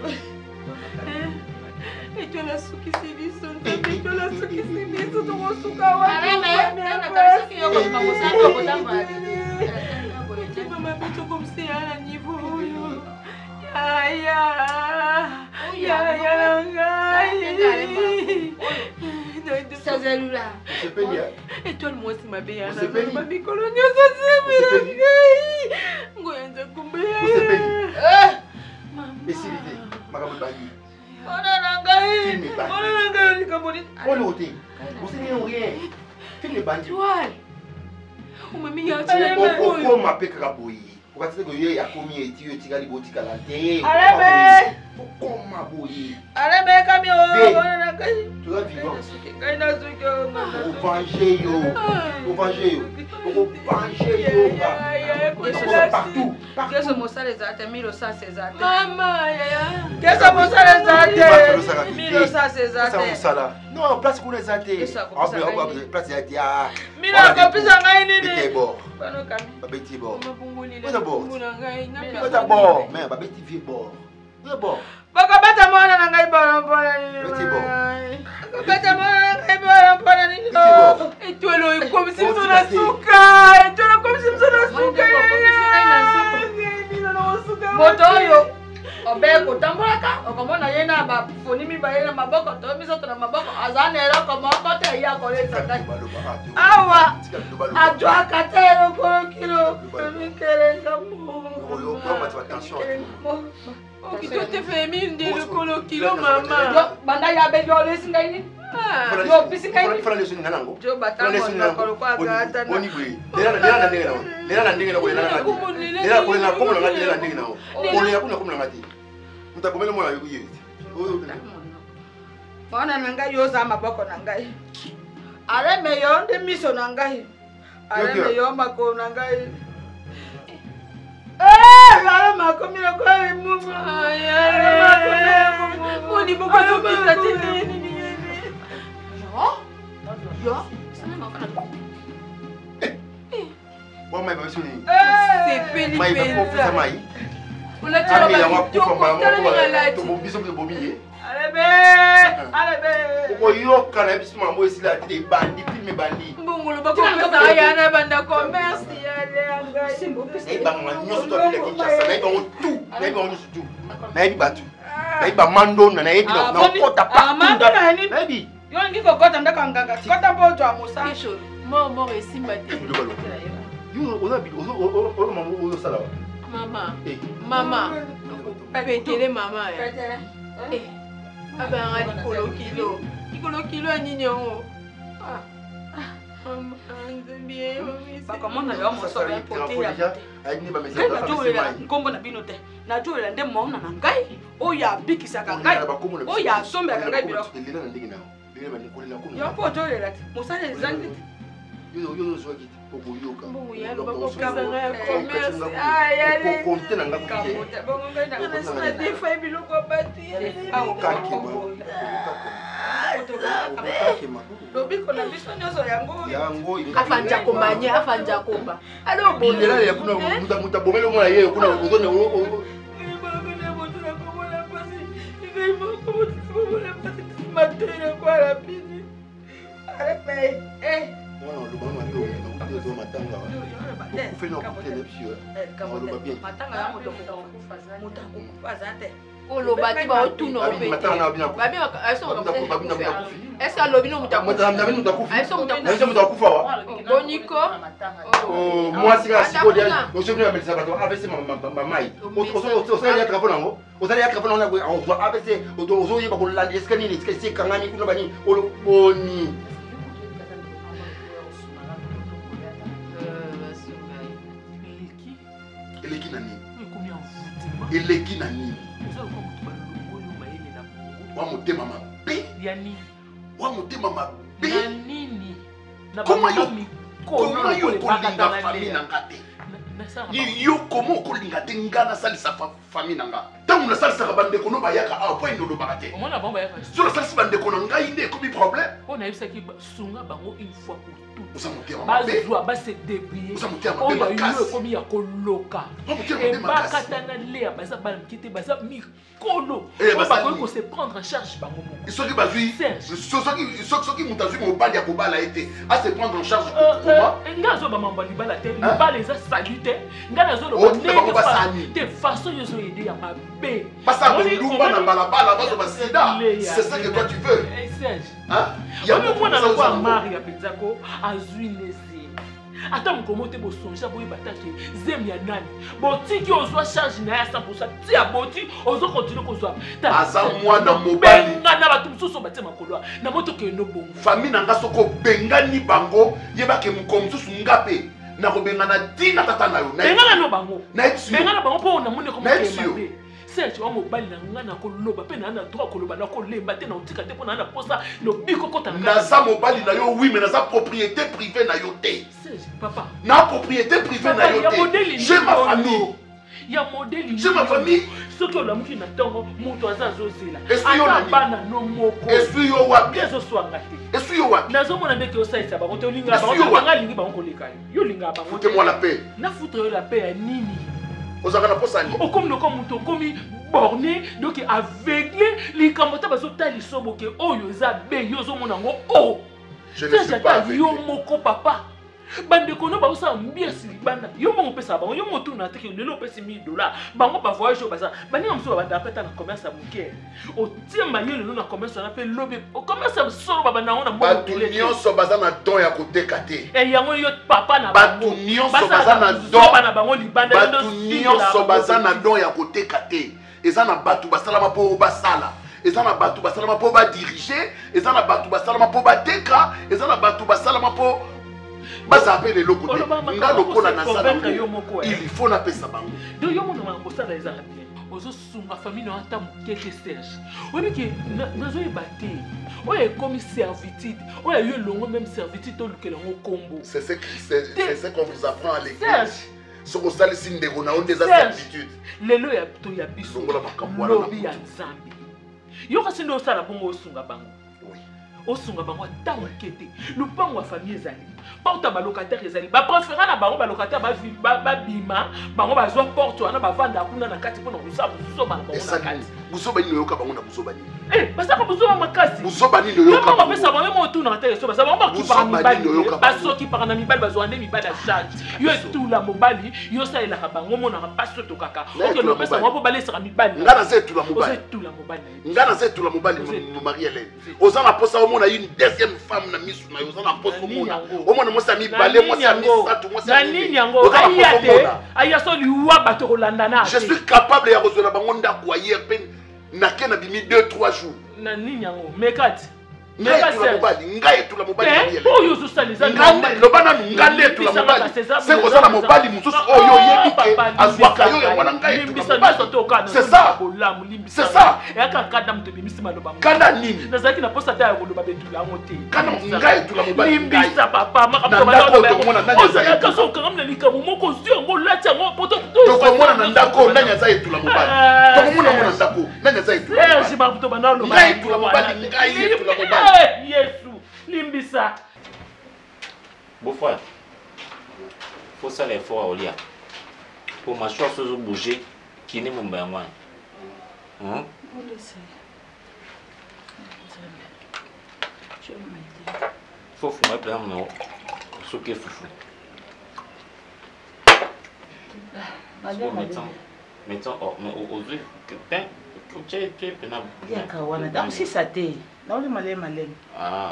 S9: eto la suki sibiso eto la suki sibiso to mosuka wa
S4: areme nana kabisa kiyo kwa mamusaka kutamba
S9: mama bitu kumsi ala niveau yo ya ya ya ngai
S4: sa zelula
S9: étoile moi si ma belle na ma bikolonio so semira ngai ngoyanza kumbe
S3: eh esilite makambo bagi
S4: ona na ngai ona na ngai likaboni
S3: ona ote usini rien film bandi
S9: toile umemi ya
S3: ko mapeka kaboyi ukatse ko ye yakomi eti yo tikali botikala te
S4: alebe
S3: koma boyi
S4: alebe kami ona na ngai
S3: tu vas vivant
S4: ngai na suki ona
S3: o venger yo o venger yo o venger yo partout
S4: Qu'est-ce que mon salaire est mille ça c'est ça.
S9: Maman ya.
S4: Qu'est-ce que mon salaire est mille ça c'est ça.
S3: Ça mon salaire. Non, place pour les athées. Ah ben place ya dia.
S4: Mille ko pisa ngai nini.
S3: Bete bo.
S4: Bano kami.
S3: Ba beti bo.
S9: Bota bo.
S3: Bota bo, mais ba beti vie bo. Vie bo.
S4: Baka bata mwana na ngai bona bona nini.
S3: Beti bo.
S4: Bata mwana na ngai bona bona nini.
S9: Etolo comme si on a suka. Etolo comme si on a suka.
S4: Moto oyo obe kotambolaka okomona ye na bafoni mibale na maboko to miso to na maboko azana eloko moko te ya kolesa ngai awa ajwaka te eloko kilo mikelenga
S3: oyo koma tu attention
S9: okito te fait mine de le kilo mama
S4: banda ya be yo lesi ngai ni yo bisi ngai ni
S3: fala leso ni nango
S4: jo batango na kolokwa gata na
S3: oni bwe lera lera na ndenge nawo lera na ndenge nawo lera na ndenge lera ko na komo na lera na ndenge nawo ole ya kuna komo na ngati mutakomele mwana yo kuyi oyo
S4: bona na ngai yo za maboko na ngai ale me yo ndi miso na ngai ale me yo mako na ngai eh ale mako mi ko mumu
S9: ay mako moni boko to kita tini
S4: yo sana makana
S3: wa mai ba suni
S9: c'est Felipe
S3: mai ba ko fusa mai
S9: una tira
S3: ba ko fa ba
S9: ko
S3: ko to biso ko bobiye
S4: alebe alebe
S3: okoyoka na biso mambo esila te bandi filme bandi
S6: mbungulu bakomesa yana banda commerce ya ngai
S3: naibanga nyonso tofile kinshasa naibango tu naibango nyonso tu nayebi bato nayiba mandona nayebi nakota patunda nayebi
S6: yo ngi kokota ndaka nganga kota mpo ozwa mosala
S8: mo mo esimba te
S3: yo oza oza mama ozosala
S8: mama mama petele mama eh abanga likolo kilo likolo kilo ya nini yango
S6: bakamona yo mosolo ya pote ya nkombo na bino te najolela nde mona na ngai oyo abikisaka ngai oyo asombelaka ngai biloko yo mpo ojolela te mosala ezangi lobiko na biso nyonso yango
S8: afanja komanye afanja komba alo
S3: bolela ya kuna muta muta bomelo mona ye kuna ozone
S6: matera kwa rapide arepe eh
S3: Bueno, lo vamos a hacer, lo vamos a hacer matanga. Vous faites nos côtés les pieux. On le va bien.
S6: Matanga ya moto kufaza. Moto kufaza te.
S8: Oloba ti ba otuno ope.
S3: Matanga bien.
S8: Ba bien aso ba
S3: bien bien kufi.
S8: Est-ce que lobi no muta.
S3: Matanga bien muta kufi.
S8: Aso muta kufi.
S3: Aso muta kufa wa.
S8: Boniko.
S3: Oh, moi c'est si ko dia. On se vient avec ça bato. A V C ma mai. Oso oso ya trapo nango. Oso ya trapo nango on doit A V C. Oso yeba ko landi est-ce que ni est-ce que c'est kangani kuna bani. Olo boni. Eleki na nini? Eleki na nini? Wa motema mabe?
S2: Ya nini?
S3: Wa motema mabe?
S2: Na nini?
S3: Comment yo? Comment yo kolinga famille nanga te? Ni yo comment kolinga te ngana salisa famille nanga? Tangu na salisa bandeko no bayaka a point ndolo bakate.
S2: Omona bomba yaka.
S3: Sur la salisa bandeko na ngai nde komi problème.
S2: On a eu ça qui sunga bango une fois pour tout.
S3: Osa motema mabe.
S2: Bazwa ba se débrouiller.
S3: Osa motema mabe makasi.
S2: Oyo komi ya koloka. Et ba katana lea baza ba mkite baza mikolo. On va ko se prendre en charge bango moko.
S3: Et soki bazui, soki soki mutazui mobali ya kobala ete a se prendre en charge comment?
S2: Ngazo ba mamba libala te, libala eza salute. Ngana zo lo ne te façon yo zo aider ya mabe.
S3: Basa bolumba na balabala bazo ba sida. C'est ça que toi tu veux.
S2: Serge.
S3: Hein?
S2: Il y a beaucoup de fois mari ya penzako azui lezi. Ata mkomote bo sonja bo batake zem ya nani. Botiki ozwa charge na ya cent pour cent. Ti aboti ozo continue kozwa.
S3: Aza mwana mobali.
S2: Ngana batu msusu batie makolo. Na moto ke no bongo.
S3: Famille nanga soko bengani bango yeba ke mkomsusu ngape. Na ko bengana dina tata na yo.
S2: Bengana no bango.
S3: Na etsu.
S2: Bengana bango po na mone ko mabe. Serge wa mobali na ngana ko loba pe na na droit ko loba na ko lemba te na utika te pona na posa no biko kota ngana.
S3: Naza mobali na yo oui mais naza propriété privée na yo te.
S2: Serge papa.
S3: Na propriété privée na yo te. J'ai ma famille.
S2: Ya modèle.
S3: J'ai ma famille.
S2: Ce que l'homme qui n'attend moto azazo zela.
S3: Est-ce yo na
S2: bana no moko.
S3: Est-ce yo wa bien
S2: zo swanga te.
S3: Est-ce yo wa.
S2: Nazo mona ndeke osaisa ba koto linga ba koto nga lingi ba ko leka. Yo linga ba koto.
S3: Foutez-moi la paix.
S2: Na foutre yo la paix ya nini?
S3: Ozaka na posa ni.
S2: O comme le comme moto comme borné donc aveuglé les kamota bazo tali soboke oyo za be yo zo mona ngo oh.
S3: Je ne suis pas aveuglé.
S2: Yo moko papa. Bande kono ba usa mbia silibanda. Yo mo pesa ba yo motu na teke lelo pesa mille dollars. Bango ba voyage au bazar. Bani mso ba ndapeta na commerce à muke. O tie mayele no na commerce na pe lobby. O commerce solo ba na ona mo.
S3: Batu nyonso baza na don ya koteka te.
S2: E yango yo papa na
S3: batu nyonso baza na don.
S2: Ba na bango libanda
S3: batu nyonso baza na don ya koteka te. Eza na batu basalama po basala. Eza na batu basalama po ba diriger. Eza na batu basalama po ba teka. Eza na batu basalama po baza appelé le côté nga lokola na sala il faut na pesa bango
S2: donc yo mona ma bosala eza bien ozo sunga famille na ata mukeke Serge obi ke nazo ebate oye comme servitude oye yo longo même servitude to lukela ngo kombo
S3: c'est ce c'est ce qu'on vous apprend à l'église ce qu'on sali sinde ko na on des servitudes
S2: lelo ya to ya biso lobi ya nzambe yo kasi ndo sala bongo osunga bango osunga bango ata mokete lupango ya famille ezali porte ba locataire ezali ba préféra na bango ba locataire ba bima bango bazwa porte wana bavanda kuna na kati mpona kosa bosoma na bango na kati
S3: buzoba nini yoka bango na buzoba nini
S2: eh basaka buzoba makasi
S3: buzoba nini yoka
S2: bango pesa bango mo tu na te so basa bango ki par mibali baso ki par na mibali bazo ande mibali charge yo tout la mobali yo sa ila ka bango mo na baso to kaka oke lo pesa mo bale sera mibali
S3: ngana ze tout la mobali
S2: tout la mobali
S3: ngana ze tout la mobali mo mari elle oza na posa o mona une deuxième femme na misu na yo oza na posa o mona o mona mo sa mibale mo sa misatu mo sa
S2: nini yango ayate ayaso liwa bato kolandana
S3: je suis capable ya kozola bango ndako hier pe na ke na bimi deux trois jours
S2: na nini yango mekati
S3: ngai tula mobali ngai tula mobali
S2: oyo zosaliza
S3: lobana ngale tula mobali c'est koza na mobali mususu oyo yebike azwaka yo ya wana ngai tula mobali c'est ça c'est ça
S2: yaka kada mto bimisi maloba
S3: kada nini
S2: nazaki na posta ta ya koloba betula ngote
S3: kana ngai tula mobali
S2: limbisa papa maka mama ozaka so kamna likamu moko zio ngo lati ngo poto
S3: to komona na ndako nanya za etula mobali to komona mona ndako nanya za etula
S2: eh jiba mto banalo
S3: ngai tula mobali ngai tula mobali
S2: Yesu, limbisa.
S10: Beau frère, faut ça l'effort à Olia. Pour ma soeur se bouger, qui n'est mon ben moi. Hein? Faut fumer plein de mots. Ce qui est foufou. Mettons, mettons, mais aujourd'hui, tu es pénable.
S4: Il y a Kawana, donc si ça t'est. Non, le malin, malin.
S10: Ah.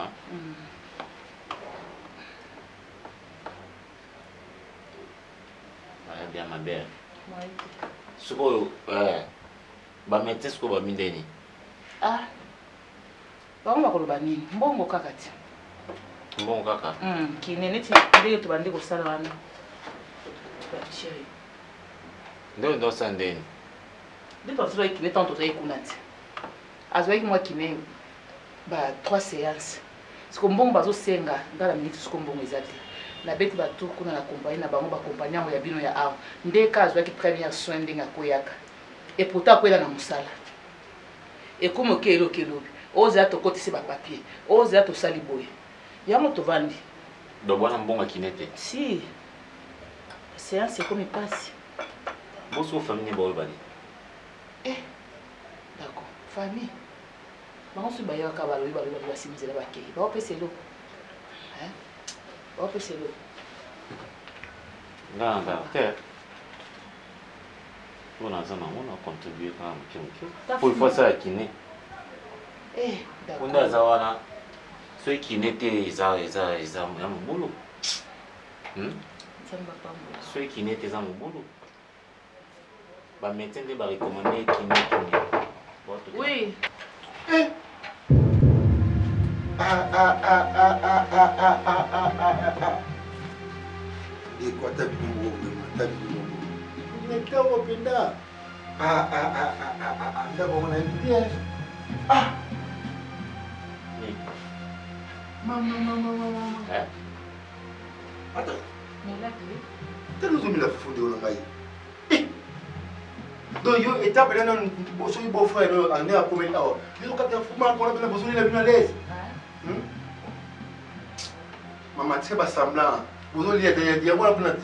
S10: Voilà bien ma belle. Ce que bah mettez ce que bah mindeni.
S4: Ah. Bah on va koloba nini? Mbongo kaka ti.
S10: Mbongo kaka.
S4: Hmm. Kinene ti ndenge to bande ko sala wana. Ba chérie.
S10: Ndo ndo sandeni.
S4: Dès que tu vas équiper tant to za ikunati. Azwa ki moi kiné. Bah trois séances. Ce que mbongo bazo senga dans la minute ce que mbongo ezati. Na beti ba tout kuna na compagnie na bango ba compagnie ya bino ya awa. Ndeka azwa ki première soin ndinga koyaka. Et pourtant ko ela na musala. Et comme kelo kelo. Oza to kotisi ba papier. Oza to sali boye. Yango to vandi.
S10: Do bwana mbongo kinete.
S4: Si. Séance c'est comme il passe.
S10: Boso famille ba bali.
S4: Eh. D'accord. Famille. Bango su bayo ka balo balo balo basimizela bakei. Ba opeselo. Hein? Ba opeselo.
S10: Nga nga te. On a ça on a contribué quand même. Pour faire ça kiné.
S4: Eh, d'accord.
S10: On a ça wana. Ceux qui n'étaient ça ça ça ya mbulu. Hmm?
S4: Ça ne va pas moi.
S10: Ceux qui n'étaient ça mbulu. Ba médecin de ba recommander kiné kiné.
S4: Oui.
S3: Eh. Ah ah ah ah ah ah ah ah ah ah ah. Et quoi t'as vu mon gros, t'as vu mon gros. Mais t'as rependa. Ah ah ah ah ah ah ah. D'abord on a invité. Ah. Maman maman maman.
S10: Hein?
S3: Attends.
S4: Mais là tu.
S3: T'as nous mis la faute de l'engager. Eh. Donc yo étape là non bosso beau frère en est à combien d'heures. Yo quand tu fumes encore là bosso il a bien à l'aise. Maman, tu sais pas semblant. Vous avez dit, il y a moi la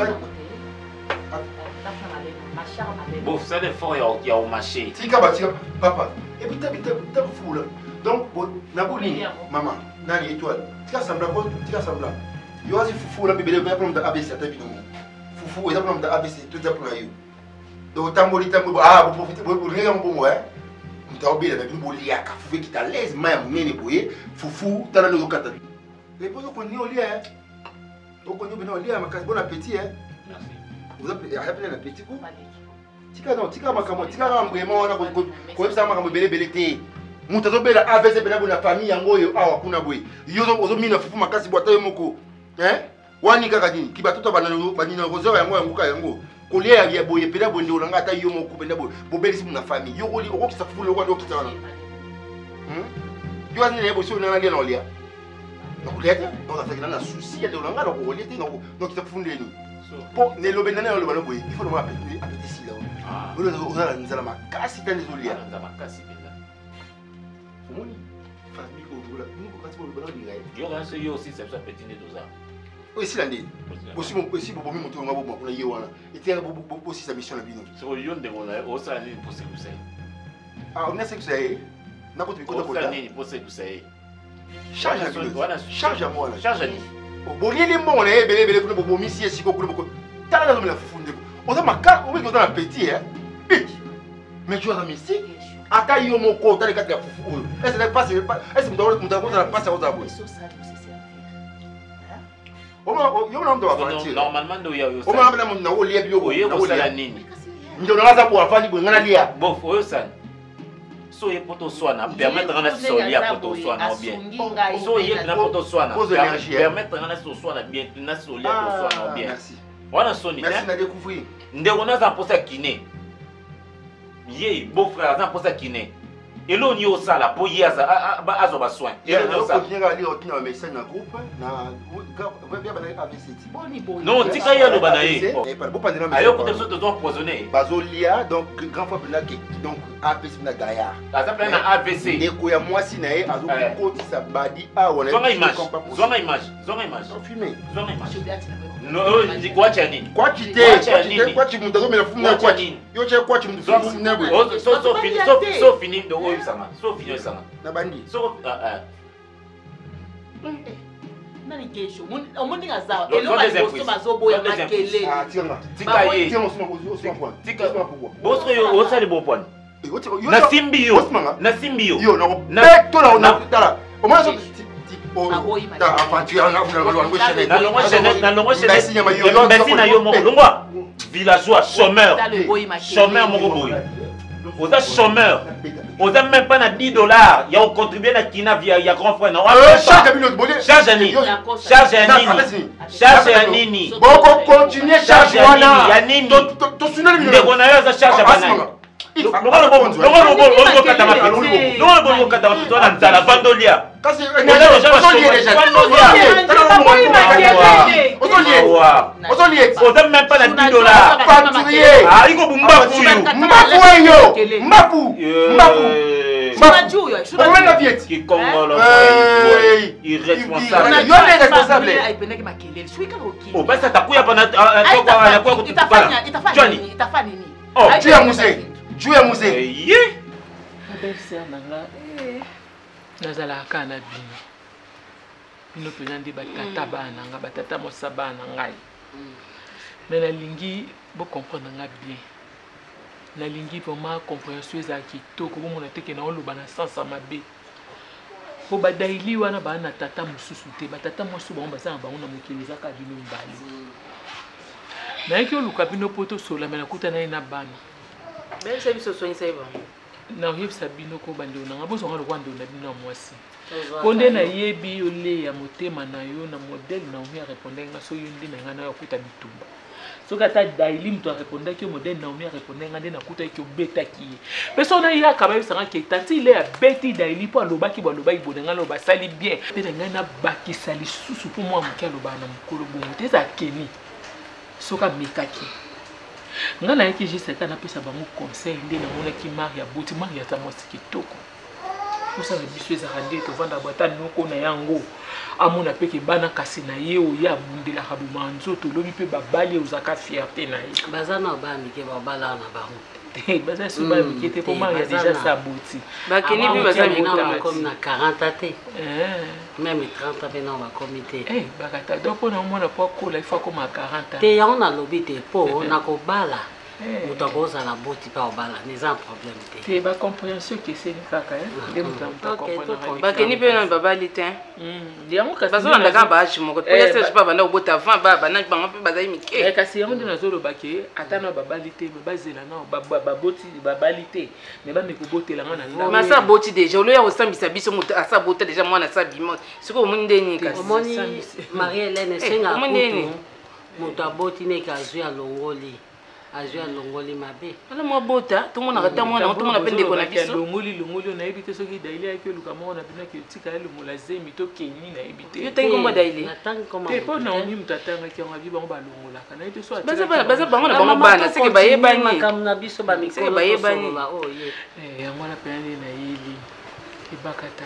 S10: bon, ça des fois il y a au marché.
S3: Tika ba tika papa. Et puis tu tu tu fou là. Donc na boli maman, nani étoile. Tika semblant quoi? Tika semblant. Yo asi fou là bébé va prendre A B C ta bino. Fou exemple prendre A B C tout ça pour yo. Donc tamboli tamboli ah vous profitez vous rien pour moi hein. Mtaobile na bino boli yaka fou qui ta l'aise même nene boye. Foufou tala no kata. Les potos qu'on y au lit, hein. Donc on y au lit, bon appétit, hein.
S10: Merci.
S3: Vous avez un appétit, vous? Tika non, tika makamo, tika vraiment, on a quoi ça makamo belé belé té. Mutazo bela A V C bela bona famille yango yo awa kuna boy. Yo zo ozo mina fufu makasi boita yo moko. Hein? Wani kaka dini, ki batuto banana banina rozo yango yango ka yango. Kolia ya boye pela bonde olanga ta yo moko benda bo. Bo belisi na famille. Yo koli oko kisa fufu lo kwa ndo kita wana. Hmm? Yo ani ne bo so na ngia na olia. Donc les gens ont un souci de l'angle donc on était donc donc ça fondé ni pour ne le benana le balo boy il faut le voir appétit appétit là on le on a nous allons ma casse dans les olias
S10: dans ma casse bella
S3: moni famille au là nous quand tu le balo ni gagne
S10: yo là c'est yo aussi c'est ça petit né doza
S3: aussi l'année aussi mon aussi pour moi monter ngabo on a yo wana et tu as aussi sa mission la bino
S10: so yo ndeko na o ça ni pour c'est ça
S3: Ah, on a ce que c'est. Na ko tiko ko ta.
S10: Nini pose ku sai.
S3: Charge à lui. Charge à moi là.
S10: Charge à lui.
S3: Bon, il est bon, on est belé belé pour bon ici ici ko ko. T'as la la funde. On a ma carte, on est dans la petit hein. Mais tu as la mystique. Ata yo moko ta le quatre ya fufu. Est-ce que pas est-ce que vous doit vous doit passer aux abos.
S10: Normalement do ya yo.
S3: O ma na na o lia bio ko.
S10: Oye ko sala nini?
S3: Ndio na za pour afani bo ngana lia.
S10: Bon, oyo sana. So ye poto swana permettre na so lia poto swana bien. So ye na poto swana permettre na so swana bien, na so lia poto swana bien. Wana soni.
S3: Merci na découvrir.
S10: Ndeko na za posa kiné. Ye beau frère za posa kiné. Elo ni osala po ye aza azo ba soin.
S3: Elo ni osala. Continuer à lire aucun message na groupe na bien ba A V C.
S10: Non, tika ya lo bana ye.
S3: Et pas pas de
S10: ayo ko te so te don empoisonné.
S3: Bazolia donc grand fois bena donc A V C na Gaïa.
S10: Aza plein na A V C.
S3: Ndeko ya mwasi na ye azo ko ti sa badi a wona.
S10: Zonga image. Zonga image. Zonga image.
S3: Filmé.
S10: Zonga image. Non, ndi kwa cha nini?
S3: Kwa kite, kwa chi mutazo mela fumu kwa chi. Yo che kwa chi mutazo fumu nebwe.
S10: So so fini, so so fini ndo oyo sama. So fini sama.
S3: Na bandi.
S10: So ah ah.
S4: Nani kesho? Omundi ngazawa. Elo bazo bazo ya makele.
S3: Ah, tianga.
S10: Tika ye.
S3: Tianga osuma osuma point.
S10: Tika pourquoi? Boso yo osali bon point. Na simbi yo. Na simbi yo.
S3: Yo na beto la na tala. O moins
S10: villageois, chômeur, chômeur, vous êtes chômeur, vous n'avez même pas dix dollars, il y a contribué à Kina via il grand frère. Charge à Nini, charge à Nini, charge à Nini,
S3: beaucoup continuer charge
S10: à Nini, on a charge à Banane. Non, non, non, non, non,
S3: Jouer à musée.
S2: Oui. Ma belle-sœur nanga nazala kana bino. Bino pezandi batata bana nga batata mosaba na ngai. Mais la lingi bo comprendre nga bien. Na lingi vraiment compréhension za kitoko ko mona teke na oloba na sens mabe. Po badaili wana bana tata mususu te batata mosu ba mbasa ba ona mokiliza ka bino mbali. Na yeki oluka bino poto sola mena kuta na ina bana.
S6: Ben c'est biso soin c'est bon.
S2: Na yeb sabino ko bande na ngabo songa lokwando na bino mwasi. Konde na yebi ole ya motema na yo na modèle na omi a répondre nga so yundi na ngana yo kuta bitumba. So kata daili mtu a répondre ki modèle na omi a répondre nga na kuta ki obeta ki. Personne ya ka ba sanga ki tati le a beti daili po aloba ki bo aloba ibone nga loba sali bien. Pe na ngana baki sali susu po mo amke aloba na mukolo bongo te za keni. So ka mikaki. Nga na yeki juste kana pesa bango conseil ndé na mona ki Maria boti Maria ta mwasi kitoko. Kosa na biso za rande to vanda bata noko na yango. Amona peke bana kasi na ye o ya mundela habuma nzoto lobi pe babali ozaka fierté na ye.
S5: Bazana ba mike babala na bango.
S2: Eh baza suba mike te po Maria déjà sa boti.
S6: Ba keni bi baza mike
S5: comme na quarante te.
S2: Eh
S5: même trente pe na ba comité.
S2: Eh bakata donc on a mona po ko la fois comme à quarante.
S5: Te ya ona lobi te po na ko bala. Mutakoza na boti pa obala, n'est un problème te.
S2: Te ba compréhension que c'est kaka hein. Ndé mutamta comprendre.
S6: Ba keni pe na babali te.
S2: Mm. Dia mo kasi.
S6: Bazo na ka ba achi moko. Peut être pas bana obota avant ba bana bango pe baza mike.
S2: Eh kasi yango ndina zolo bake atana babali te babazela na baboti babali te. Mais ba mekobotela nga na ndako.
S6: Ma sa boti déjà lo ya osambisa biso mutu asa bota déjà mwana sa bimo. Siko munde ni kasi.
S5: Omoni Marie-Hélène senga kutu. Mutu aboti ne kazu ya longoli. Azua longoli mabe.
S6: Ala mo bota, tout monde arrête moi, tout monde appelle des qu'on a biso.
S2: Longoli longoli on a évité ce qui daily avec le kamo on a bien que tika le molaze mito keni na évité.
S6: Yo tengo mo daily.
S5: Natang comment.
S2: Te po na oni mtatanga ki on a bi bango ba longola kana ite so
S6: baza bana baza bango na bango bana seke baye bani.
S5: Makam na biso ba mikolo.
S6: Seke baye bani.
S5: Oh ye.
S2: Eh yango na pene na yeli. Ibakata.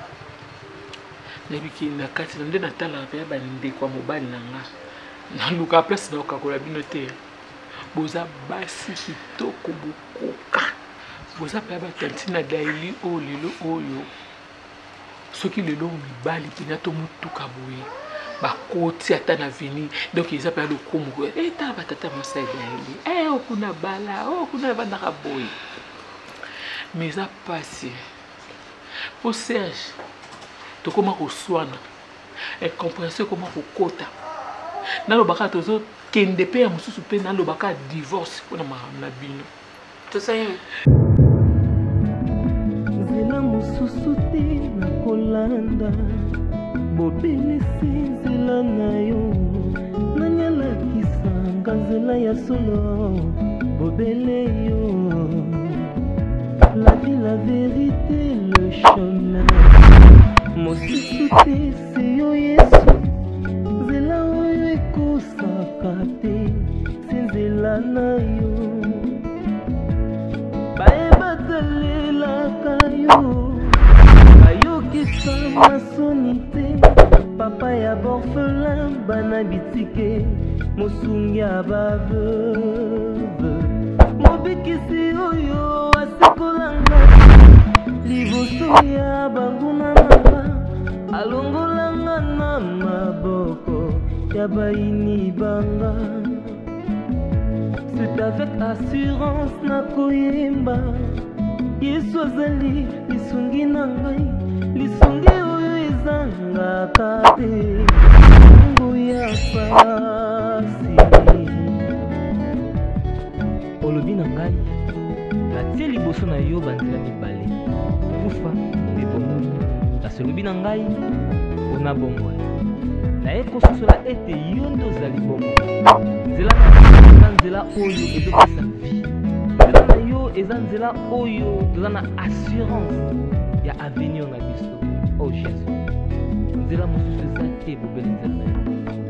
S2: Nebiki na kati nde na tala pe ba ndé kwa mobali na nga. Na luka place na okakola binote. Boza basi kitoko bukoka boza pe batantina daili oyo lelo oyo soki lelo mibali pena to mutuka boye bakoti ata na vini donc eza pe lokumu e tala batata mosa daili e okuna bala okuna bandaka boye mais eza pasi po Serge tokoma koswana incompréhension ekoma kokota nalobaka tozokende mpe ya mosusu mpe nalobaka divorce mpona makambo na bino tosayemi
S1: nzela mosusu te nakolanda bobelisi nzela na yo nanyalakisanga nzela ya solo bobele yo la vie la vérité le chemin mosusu te se yo yesu nzela oyo ekosaka te se nzela na yo bayebatalelaka yo bayokisa masoni te papa ya borfelin bana bitike mosungi ya baveuve mobikisi oyo asikolanga liboso ya banguna nanga alongolanga na maboko ya baini banga c'est avec assurance nakoyemba yesu azali lisungi na ngai lisungi oyo ezangaka te ntango ya pasi olobi na ngai natie liboso na yo banzela mibale kufa mpe bomoi kasi olobi na ngai mpona bomoi naye kososola ete yo nde ozali bomoi nzela na nzela oyo ezopesa vie nzela na yo eza nzela oyo toza na assurance ya avenir na biso o jésus nzela mosusu eza te bobele nzela na yo